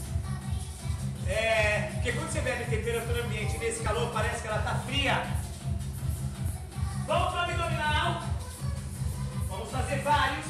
Porque quando você bebe temperatura ambiente nesse calor, parece que ela tá fria. Vamos para o abdominal. Vamos fazer vários.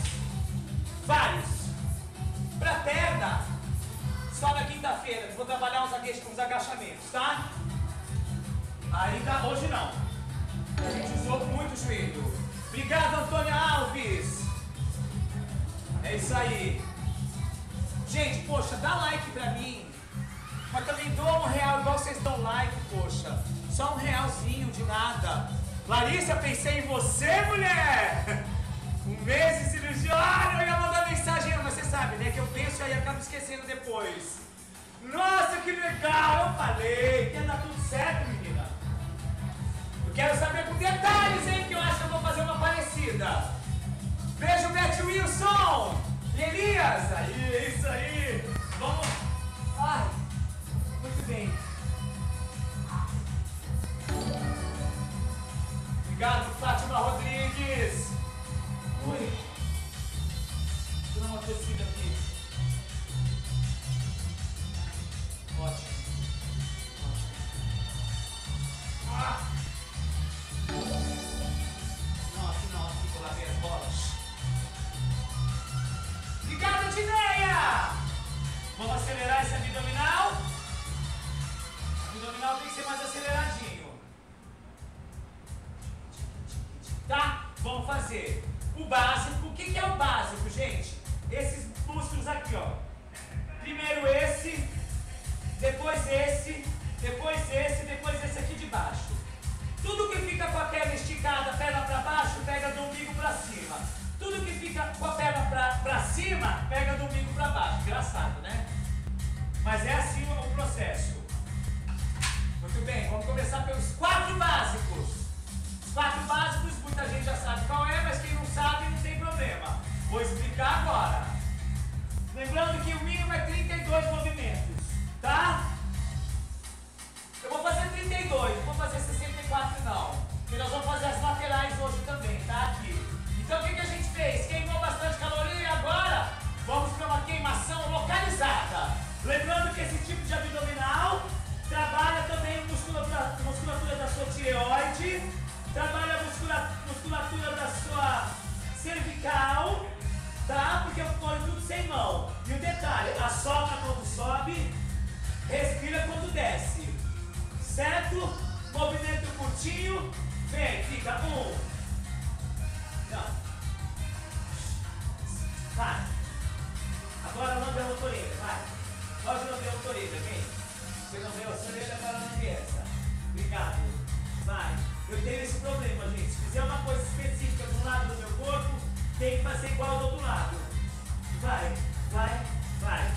Para perna, só na quinta-feira. Vou trabalhar uns agachamentos, tá? Ainda hoje não. A gente usou muito o joelho. Obrigado, Antônia Alves. É isso aí. Gente, poxa, dá like pra mim. Mas também dou R$1 igual vocês dão like, poxa. Só R$1 de nada. Larissa, pensei em você, mulher. Um mês de cirurgia. Ah, eu ia mandar mensagem, mas você sabe, né? Que eu penso e aí acabo esquecendo depois. Nossa, que legal. Eu falei que ia dar tudo certo, menina. Eu quero saber com detalhes, hein? Que eu acho que eu vou fazer uma parecida. Beijo, Beth Wilson. E Elias. Aí, isso aí. Vamos. Ai, muito bem. Obrigado, Fátima Rodrigues. Oi. Vou dar uma tossida aqui. Ótimo. Ah. Não, aqui vou lá ver as bolas. Obrigado, Tineia. Vamos acelerar esse abdominal. O abdominal tem que ser mais aceleradinho. Tá? Vamos fazer o básico. O que é o básico, gente? Esses músculos aqui, ó. Primeiro esse, depois esse, depois esse, depois esse aqui de baixo. Tudo que fica com a perna esticada, perna pra baixo, pega do umbigo pra cima. Tudo que fica com a perna pra cima, pega do umbigo pra baixo. Engraçado, né? Mas é assim o processo. Muito bem, vamos começar pelos 4 básicos. Os 4 básicos, muita gente já sabe qual é, mas quem não sabe não tem problema. Vou explicar agora. Lembrando que o mínimo é 32 movimentos, tá? Eu vou fazer 32, não vou fazer 64 não. Porque nós vamos fazer as laterais hoje também, tá? Aqui. Então o que a gente fez? Queimou bastante caloria e agora vamos para uma queimação localizada. Lembrando que esse tipo de abdominal trabalha também musculatura da sua tireoide, trabalha a musculatura da sua cervical, tá? Porque eu ponho tudo sem mão. E o detalhe, assopra quando sobe, respira quando desce. Certo? Movimento curtinho, vem, fica 1. Não. Vai. Agora lambe a outra, vai. Pode lamber a outra, vem. Você não vê a sua orelha, agora lambe essa. Obrigado. Vai. Eu tenho esse problema, gente. Se fizer uma coisa específica de um lado do meu corpo, tem que fazer igual do outro lado. Vai, vai, vai.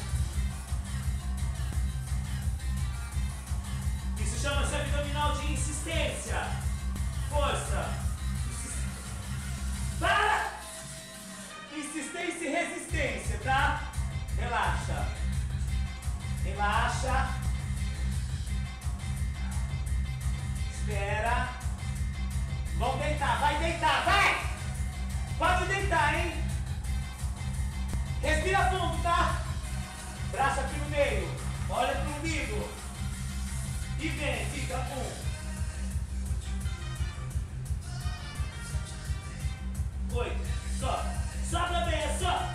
Isso chama-se abdominal de insistência. Força. Para! Insistência e resistência, tá? Relaxa. Relaxa. Espera. Vamos deitar, vai deitar, vai! Pode deitar, hein? Respira fundo, tá? Braço aqui no meio. Olha pro umbigo. E vem, fica 1. 8. Só. Sobra bem, é só.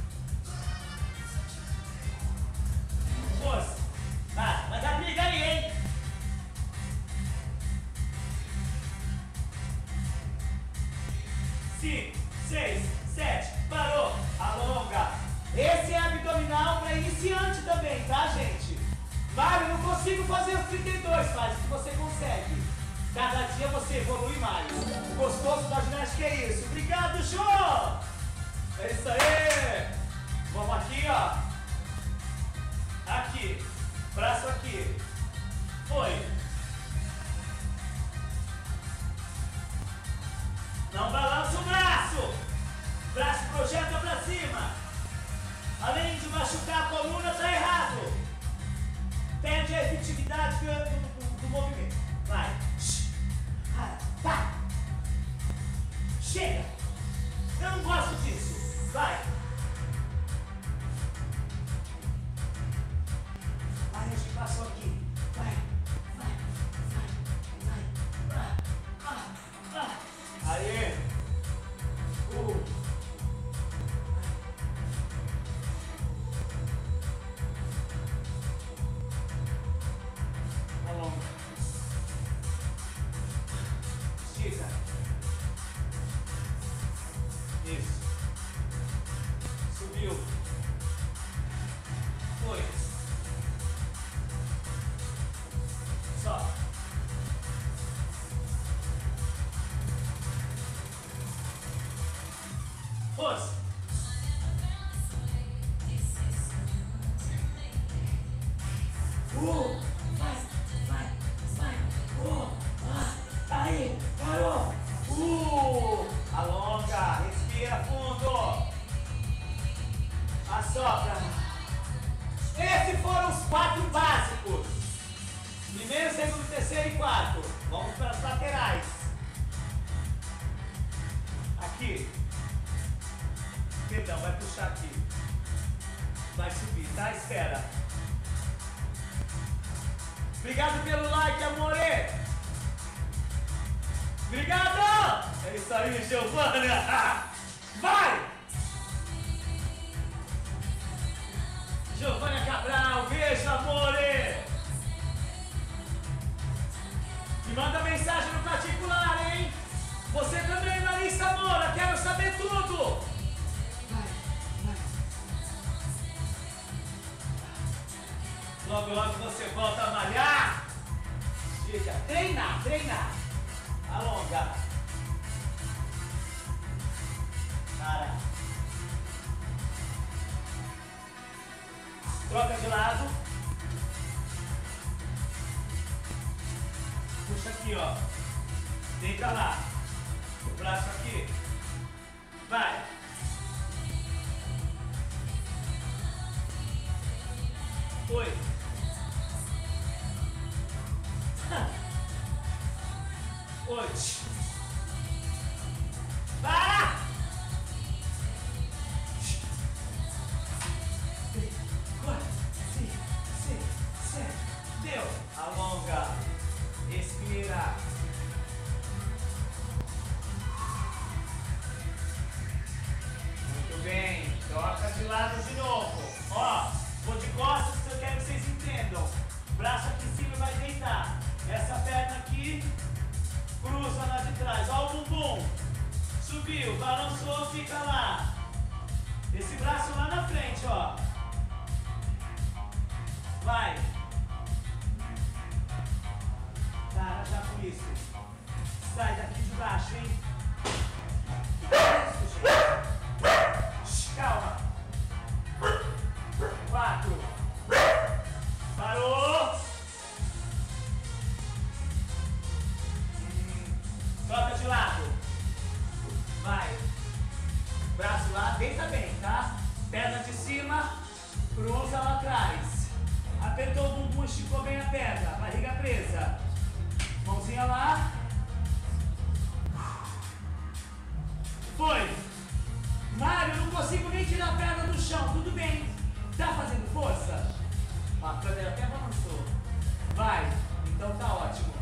Força. Vai dar briga aí, hein? Cinco, 6, 7, parou, alonga. Esse é abdominal para iniciante também, tá, gente? Mário, não consigo fazer os 32, faz o que você consegue. Cada dia você evolui mais. Gostoso da ginástica é isso. Obrigado, Jô! É isso aí! Vamos aqui, ó. aqui. Braço aqui. Foi. Não balança o braço. Braço projeta pra cima. Além de machucar a coluna, tá errado. Perde a efetividade do movimento. Vai. Tá. Chega. Eu não gosto disso. Vai. Vai, a gente passou aqui. Vai. Aê. Alonga. Estica. Isso. Subiu. Foi. Só. Força. Vai. Aí, parou. Alonga, respira fundo. Assopra. Esses foram os 4 básicos. Primeiro, segundo, terceiro e quarto. Vamos para as laterais. Aqui. Perdão, vai puxar aqui. Vai subir, tá? Espera. Obrigado pelo like, amore. Obrigado! É isso aí, Giovana. Vai! Giovana Cabral, beijo, amore. Me manda mensagem no particular, hein? Você também, Larissa Moura, quero saber tudo. Logo, logo você volta a malhar. Fica. Treinar. Alonga. Para. Troca de lado. Puxa aqui, ó. Deita lá. O braço aqui. Vai. Foi. Oito. Para! 4, 5, 6, 7. Deu. Alonga. Respira. Muito bem. Troca de lado de novo. Ó, vou de costas que eu quero que vocês entendam. Braço aqui em cima vai deitar. Essa perna aqui cruza lá de trás. Ó o bumbum. Subiu, balançou, fica lá. Esse braço lá na frente, ó. Vai. Para já com isso. Sai daqui de baixo, hein? Isso, gente. Calma. 4. Parou. Troca de lado. Vai. Braço lá, deita bem, tá? Perna de cima, cruza lá atrás. Apertou o bumbum, esticou bem a perna. Barriga presa. Mãozinha lá. Foi. Mário, não consigo nem tirar a perna do chão. Tudo bem. Tá fazendo força? A câmera até balançou. Vai. Então tá ótimo.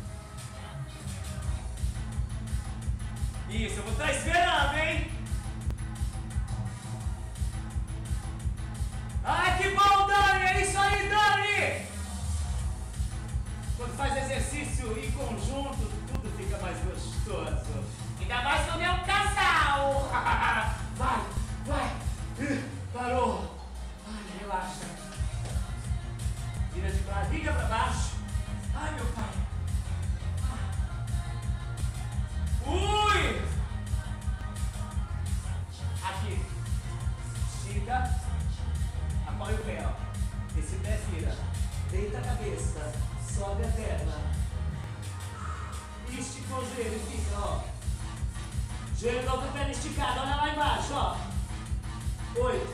Isso, eu vou estar esperando, hein? Ai, que bom, Dani! É isso aí, Dani! Quando faz exercício em conjunto, tudo fica mais gostoso. Ainda mais quando é um casal! Vai! Parou! Ai, relaxa. Vira de barriga pra baixo. Ai, meu pai. Ui! Aqui. Estica. Apoia o pé, ó. Esse pé firme. Deita a cabeça. Sobe a perna. Estica o joelho, fica, ó. Joelho da outra perna esticada, olha lá embaixo, ó. 8.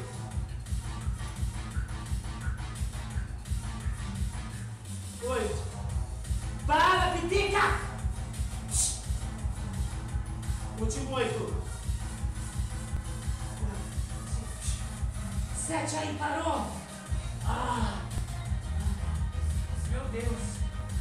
8. Para, pitica! Último 8. 7 aí, parou! Ah! Meu Deus!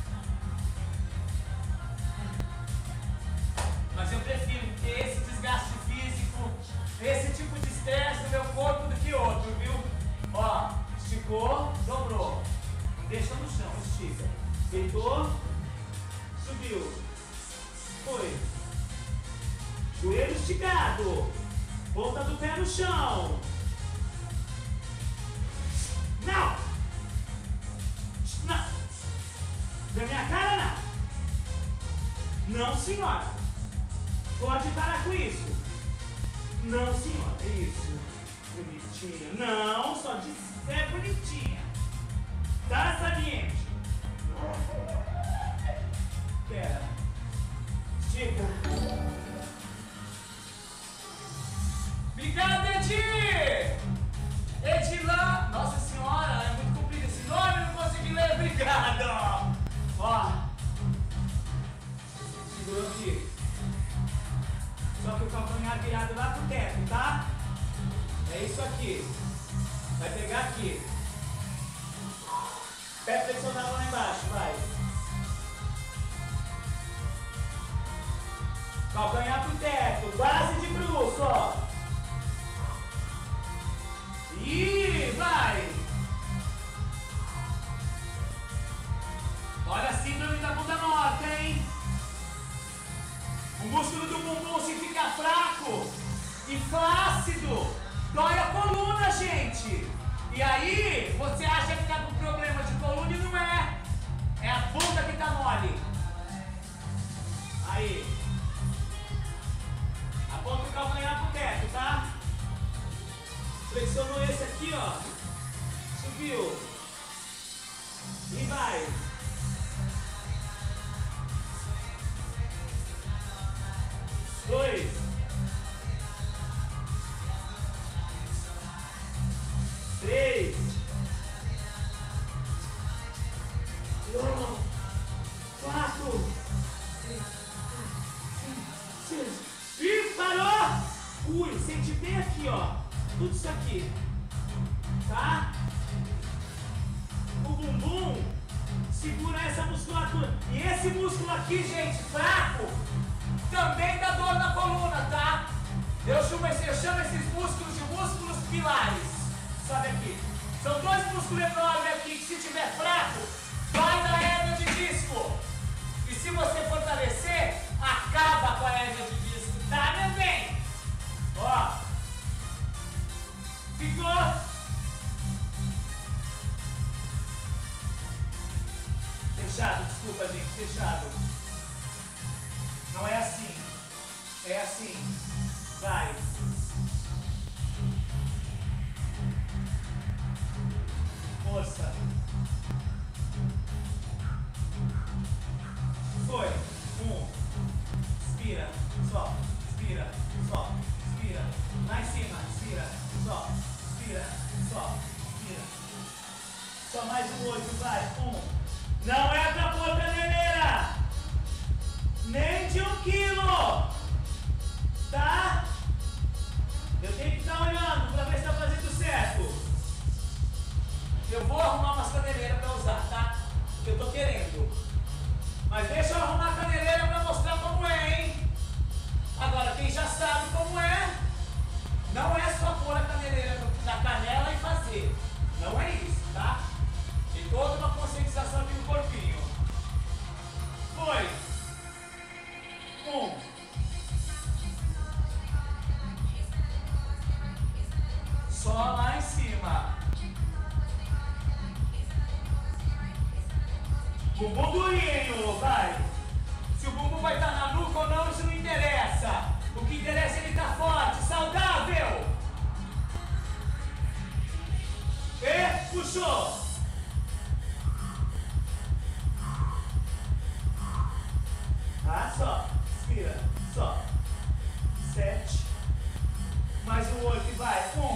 Mas eu prefiro ter esse desgaste físico, esse tipo de estresse no meu corpo do que outro, viu? Ó, esticou, dobrou. Não deixa no chão, estica. Deitou, subiu. Foi. Joelho esticado. Ponta do pé no chão. Não! Não! Na minha cara, não! Não, senhora! Pode parar com isso! Não, senhora, isso! Bonitinha! Não, só diz é bonitinha! Tá, saliente? Pera! Estica! Obrigado, Edi! Edilan! Nossa senhora, é muito comprido esse nome, não consegui ler, obrigado! Ó! Segurou aqui. Só que o calcanhar virado lá pro teto, tá? É isso aqui. Vai pegar aqui. Pé flexionado lá embaixo, vai. Calcanhar pro teto, base de bruço, ó. E vai! Olha a síndrome da bunda morta, hein? O músculo do bumbum se fica fraco e flácido, dói a coluna, gente. E aí, você acha que tá com problema de coluna e não é. É a bunda que tá mole. Aí. Aponta o calcanhar pro teto, tá? Flexionou esse aqui, ó. Subiu. E vai. Dois. Três. Quatro. E parou! Ui, sente bem aqui, ó. Tudo isso aqui. Tá? O bumbum segura essa musculatura. E esse músculo aqui, gente, fraco, também dá dor na coluna, tá? Eu chamo esses músculos de músculos pilares. Sabe aqui? São dois músculos enormes aqui que, se tiver fraco, vai na hérnia de disco. E se você fortalecer, acaba com a hérnia de disco, tá, meu bem? Ó. Ficou? Fechado, desculpa, gente, fechado. Não é assim. É assim. Vai. Força. Foi. Expira. Só. Expira. Só. Expira. Lá em cima. Expira. Só. Expira. Só. Expira. Só mais 8. Vai. Não é pra pôr caneleira. Nem de 1 quilo. Tá? Eu tenho que estar olhando pra ver se tá fazendo certo. Eu vou arrumar umas caneleiras pra usar, tá? Que eu tô querendo. Mas deixa eu arrumar a caneleira pra mostrar como é, hein? Agora, quem já sabe como é, não é só pôr a caneleira na canela e fazer. Não é isso, tá? Tem toda uma conscientização aqui no corpinho. Foi. 1. Só lá em cima. Bumbum durinho, vai. Se o bumbum vai estar na nuca ou não, isso não interessa. O que interessa é ele estar forte, saudável. E puxou. Mais um 8 e vai. 1.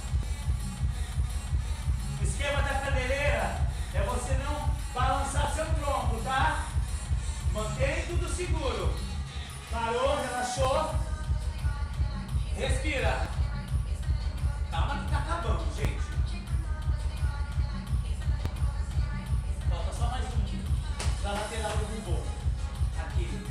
O esquema da cadeireira é você não balançar seu tronco, tá? Mantém tudo seguro. Parou, relaxou. Respira. Calma que tá acabando, gente. Falta só mais um. Da lateral do bumbum. Aqui.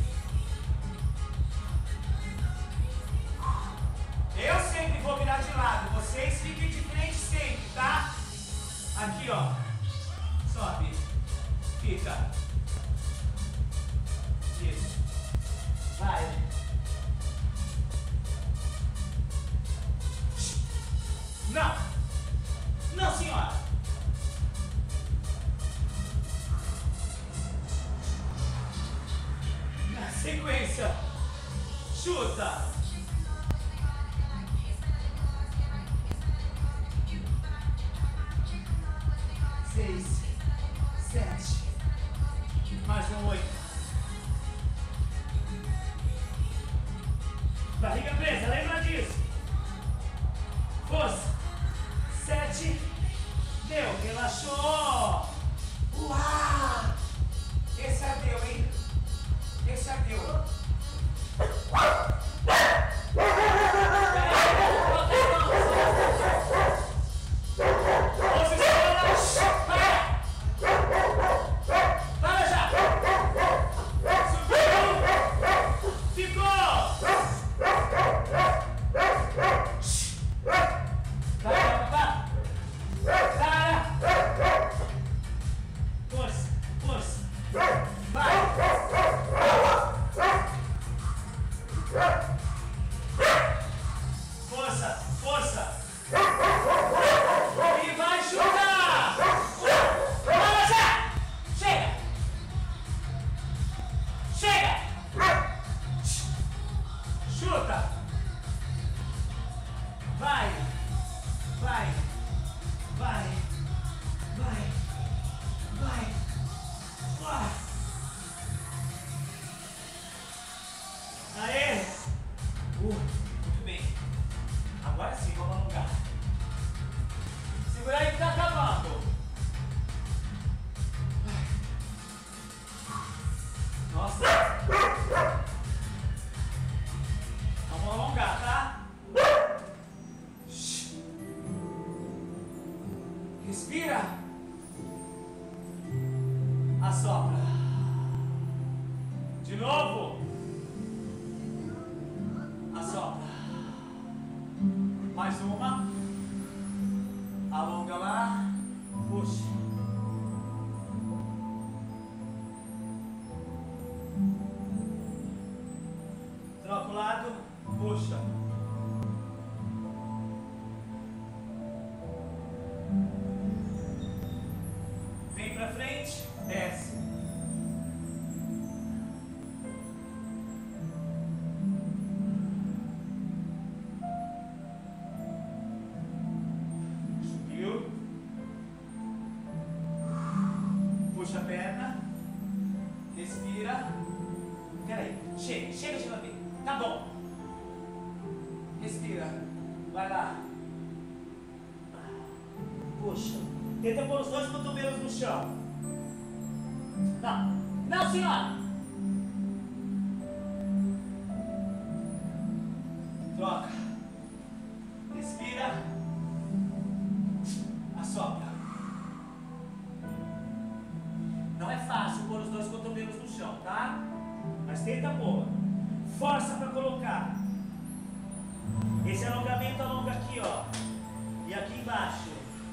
Eu sempre vou virar de lado. Vocês fiquem de frente sempre, tá? Aqui, ó. Sobe. Fica. Isso. Vai. Não. Não, senhora. Na sequência. Chuta. 6, 7. Mais um 8. Barriga presa, lembra disso. Força. 7. Deu, relaxou. Uau! Esse ardeu, hein? Esse ardeu. Respira. Assopra. De novo. Assopra. Mais uma. Alonga lá. Puxa. Troca o lado. Puxa. Vem pra frente, desce. Subiu. Puxa a perna. Respira. Peraí, chega de lamber. Tá bom. Respira. Vai lá. Puxa. Tenta pôr os dois cotovelos no chão. Não. Não, senhora. Troca. Respira. Assopra. Não é fácil pôr os dois cotovelos no chão, tá? Mas tenta pôr. Força para colocar. Esse alongamento alonga aqui, ó. E aqui embaixo.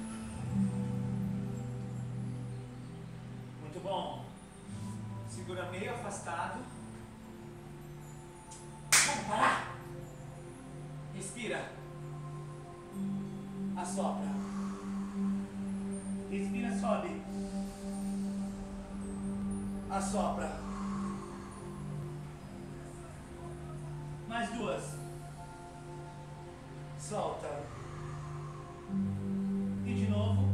Muito bom. Segura meio afastado. Vamos parar. Respira. Assopra. Respira, sobe. Assopra. Mais duas. Solta. E de novo.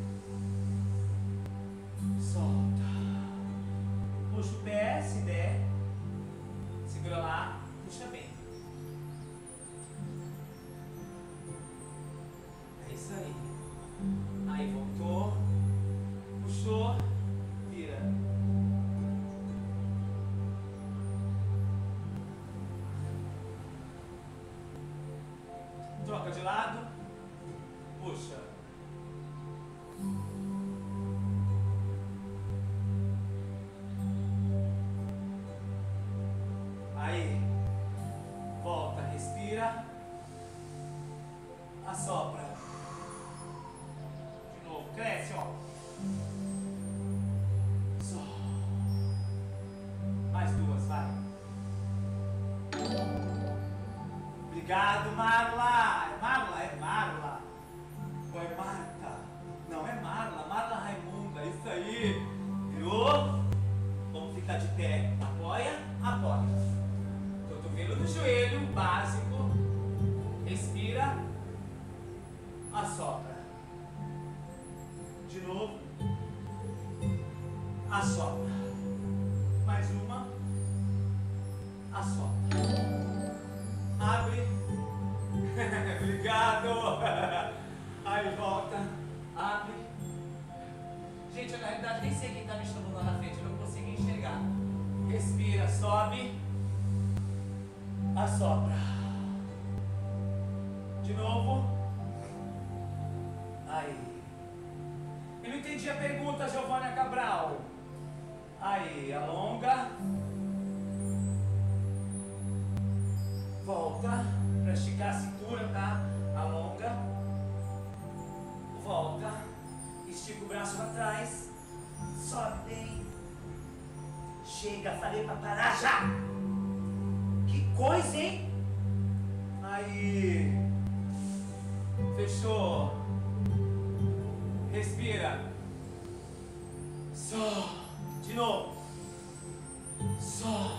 Solta. Puxa o pé, se der. Segura lá. Puxa bem. Toca de lado. Puxa. Aí. Volta, respira. Assopra. De novo, cresce, ó. Só. Mais duas, vai. Obrigado, Marla. É Marla? É Marla. Ou é Marta? Não, é Marla. Marla Raimunda. Isso aí. Virou. Vamos ficar de pé. Apoia, apoia. Cotovelo no joelho, básico. Respira. Assopra. De novo. Assopra. Mais uma. Assopra. Abre. Obrigado. Aí volta. Abre. Gente, eu na realidade nem sei quem tá me chamando lá na frente. Eu não consigo enxergar. Respira, sobe. Assopra. De novo. Aí. Eu não entendi a pergunta, Giovânia Cabral. Aí, alonga. Volta. Para esticar a cintura, tá? Alonga. Volta. Estica o braço para trás. Sobe bem. Chega, falei para parar já. Que coisa, hein? Aí. Fechou. Respira. Só. De novo. Só.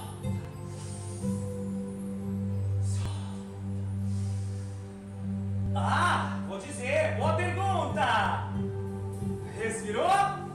Ah, vou dizer. Boa pergunta. Respirou?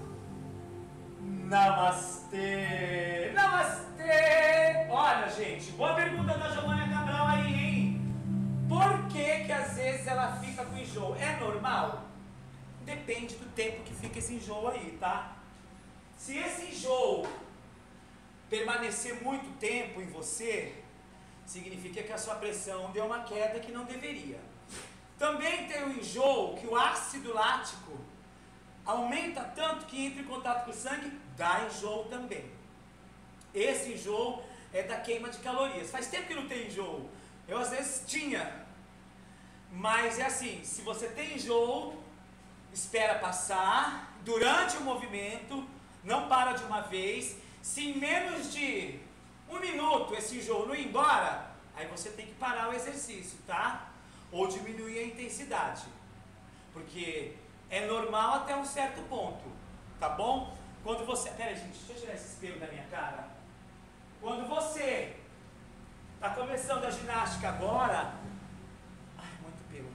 Namastê. Namastê. Olha, gente. Boa pergunta da Giovânia Cabral aí, hein? Por que às vezes ela fica com enjoo? É normal? Depende do tempo que fica esse enjoo aí, tá? Se esse enjoo permanecer muito tempo em você, significa que a sua pressão deu uma queda que não deveria. Também tem o enjoo que o ácido lático aumenta tanto que entra em contato com o sangue, dá enjoo também. Esse enjoo é da queima de calorias. Faz tempo que não tem enjoo. Eu às vezes tinha. Mas é assim, se você tem enjoo, espera passar, durante o movimento, não para de uma vez. Se em menos de 1 minuto esse enjoo não ir embora, aí você tem que parar o exercício, tá? Ou diminuir a intensidade. Porque é normal até um certo ponto, tá bom? Quando você... Pera aí, gente, deixa eu tirar esse espelho da minha cara. Quando você tá começando a ginástica agora... Ai, muito pelo.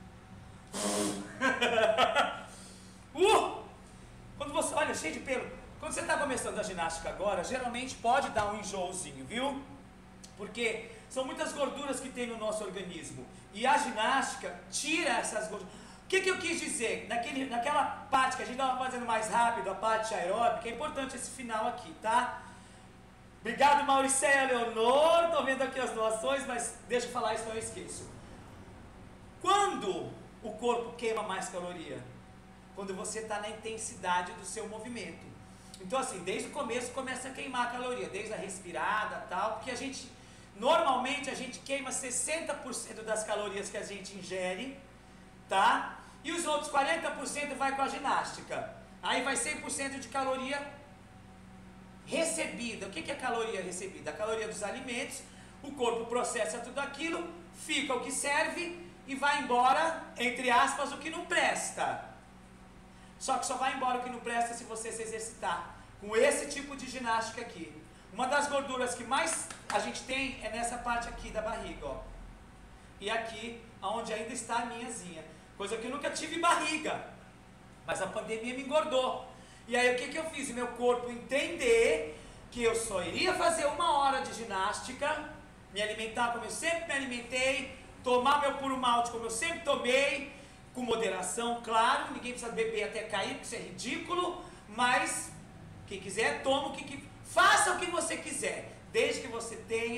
Quando você... Olha, cheio de pelo. Quando você tá começando a ginástica agora, geralmente pode dar um enjoozinho, viu? Porque são muitas gorduras que tem no nosso organismo. E a ginástica tira essas gorduras. O que eu quis dizer? Naquela parte que a gente estava fazendo mais rápido, a parte aeróbica, é importante esse final aqui, tá? Obrigado, Mauricéia Leonor. Estou vendo aqui as doações, mas deixa eu falar isso, não eu esqueço. Quando o corpo queima mais caloria? Quando você está na intensidade do seu movimento. Então assim, desde o começo começa a queimar a caloria, desde a respirada e tal, porque normalmente a gente queima 60% das calorias que a gente ingere, tá? E os outros 40% vai com a ginástica. Aí vai 100% de caloria recebida. O que é caloria recebida? A caloria dos alimentos, o corpo processa tudo aquilo, fica o que serve e vai embora, entre aspas, o que não presta. Só que só vai embora o que não presta se você se exercitar com esse tipo de ginástica aqui. Uma das gorduras que mais a gente tem é nessa parte aqui da barriga, ó. E aqui, onde ainda está a minhazinha. Coisa que eu nunca tive barriga, mas a pandemia me engordou. E aí o que eu fiz? Meu corpo entender que eu só iria fazer 1 hora de ginástica, me alimentar como eu sempre me alimentei, tomar meu puro malte como eu sempre tomei, com moderação, claro, ninguém precisa beber até cair, porque isso é ridículo, mas quem quiser, toma faça o que você quiser, desde que você tenha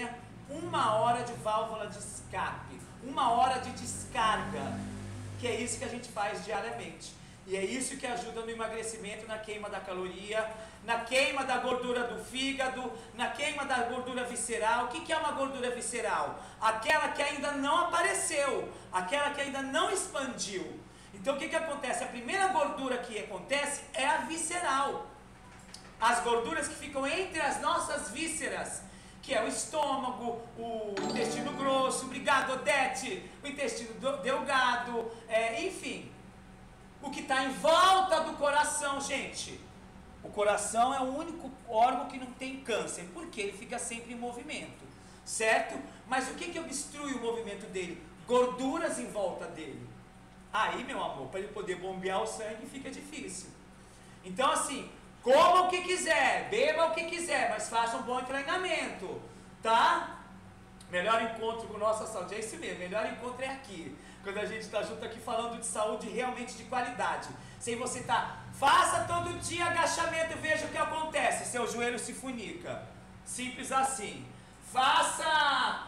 1 hora de válvula de escape, 1 hora de descarga, que é isso que a gente faz diariamente. E é isso que ajuda no emagrecimento, na queima da caloria, na queima da gordura do fígado, na queima da gordura visceral. O que é uma gordura visceral? Aquela que ainda não apareceu, aquela que ainda não expandiu. Então o que acontece? A primeira gordura que acontece é a visceral. As gorduras que ficam entre as nossas vísceras, que é o estômago, o intestino grosso, obrigado Odete, o intestino delgado, enfim. O que está em volta do coração, gente. O coração é o único órgão que não tem câncer, porque ele fica sempre em movimento, certo? Mas o que obstrui o movimento dele? Gorduras em volta dele. Aí, meu amor, para ele poder bombear o sangue fica difícil. Então, assim, coma o que quiser, beba o que quiser, mas faça um bom treinamento, tá? Melhor encontro com nossa saúde, é isso mesmo, melhor encontro é aqui. Quando a gente está junto aqui falando de saúde realmente de qualidade. Sem você faça todo dia agachamento e veja o que acontece, seu joelho se funica. Simples assim. Faça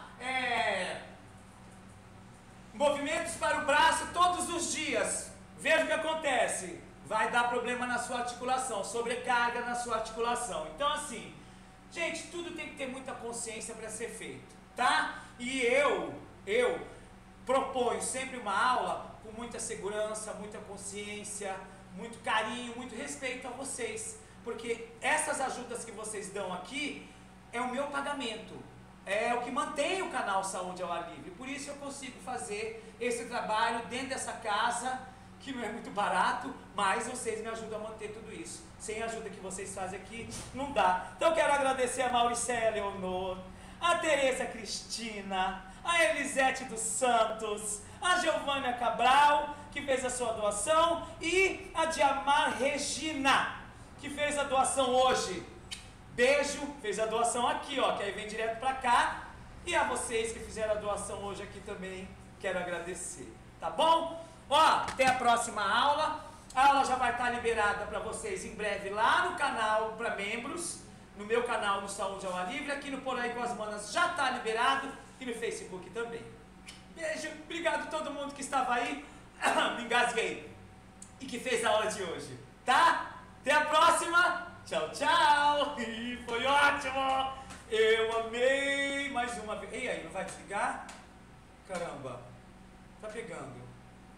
movimentos para o braço todos os dias. Veja o que acontece. Vai dar problema na sua articulação, sobrecarga na sua articulação. Então assim, gente, tudo tem que ter muita consciência para ser feito, tá? E eu proponho sempre uma aula com muita segurança, muita consciência, muito carinho, muito respeito a vocês, porque essas ajudas que vocês dão aqui é o meu pagamento, é o que mantém o canal Saúde ao Ar Livre. Por isso eu consigo fazer esse trabalho dentro dessa casa, que não é muito barato, mas vocês me ajudam a manter tudo isso. Sem a ajuda que vocês fazem aqui, não dá. Então eu quero agradecer a Mauricéia Leonor, a Tereza Cristina, a Elisete dos Santos, a Giovânia Cabral, que fez a sua doação, e a Diamar Regina, que fez a doação hoje. Beijo, fez a doação aqui, ó, que aí vem direto pra cá. E a vocês que fizeram a doação hoje aqui também, quero agradecer, tá bom? Ó, até a próxima aula. A aula já vai estar liberada para vocês em breve lá no canal para membros, no meu canal no Saúde ao Ar Livre, aqui no Por Aí com as Manas já está liberado e no Facebook também. Beijo, obrigado a todo mundo que estava aí, me engasguei, e que fez a aula de hoje, tá? Até a próxima, tchau, tchau, foi ótimo, eu amei mais uma vez. E aí, não vai desligar? Caramba, tá pegando.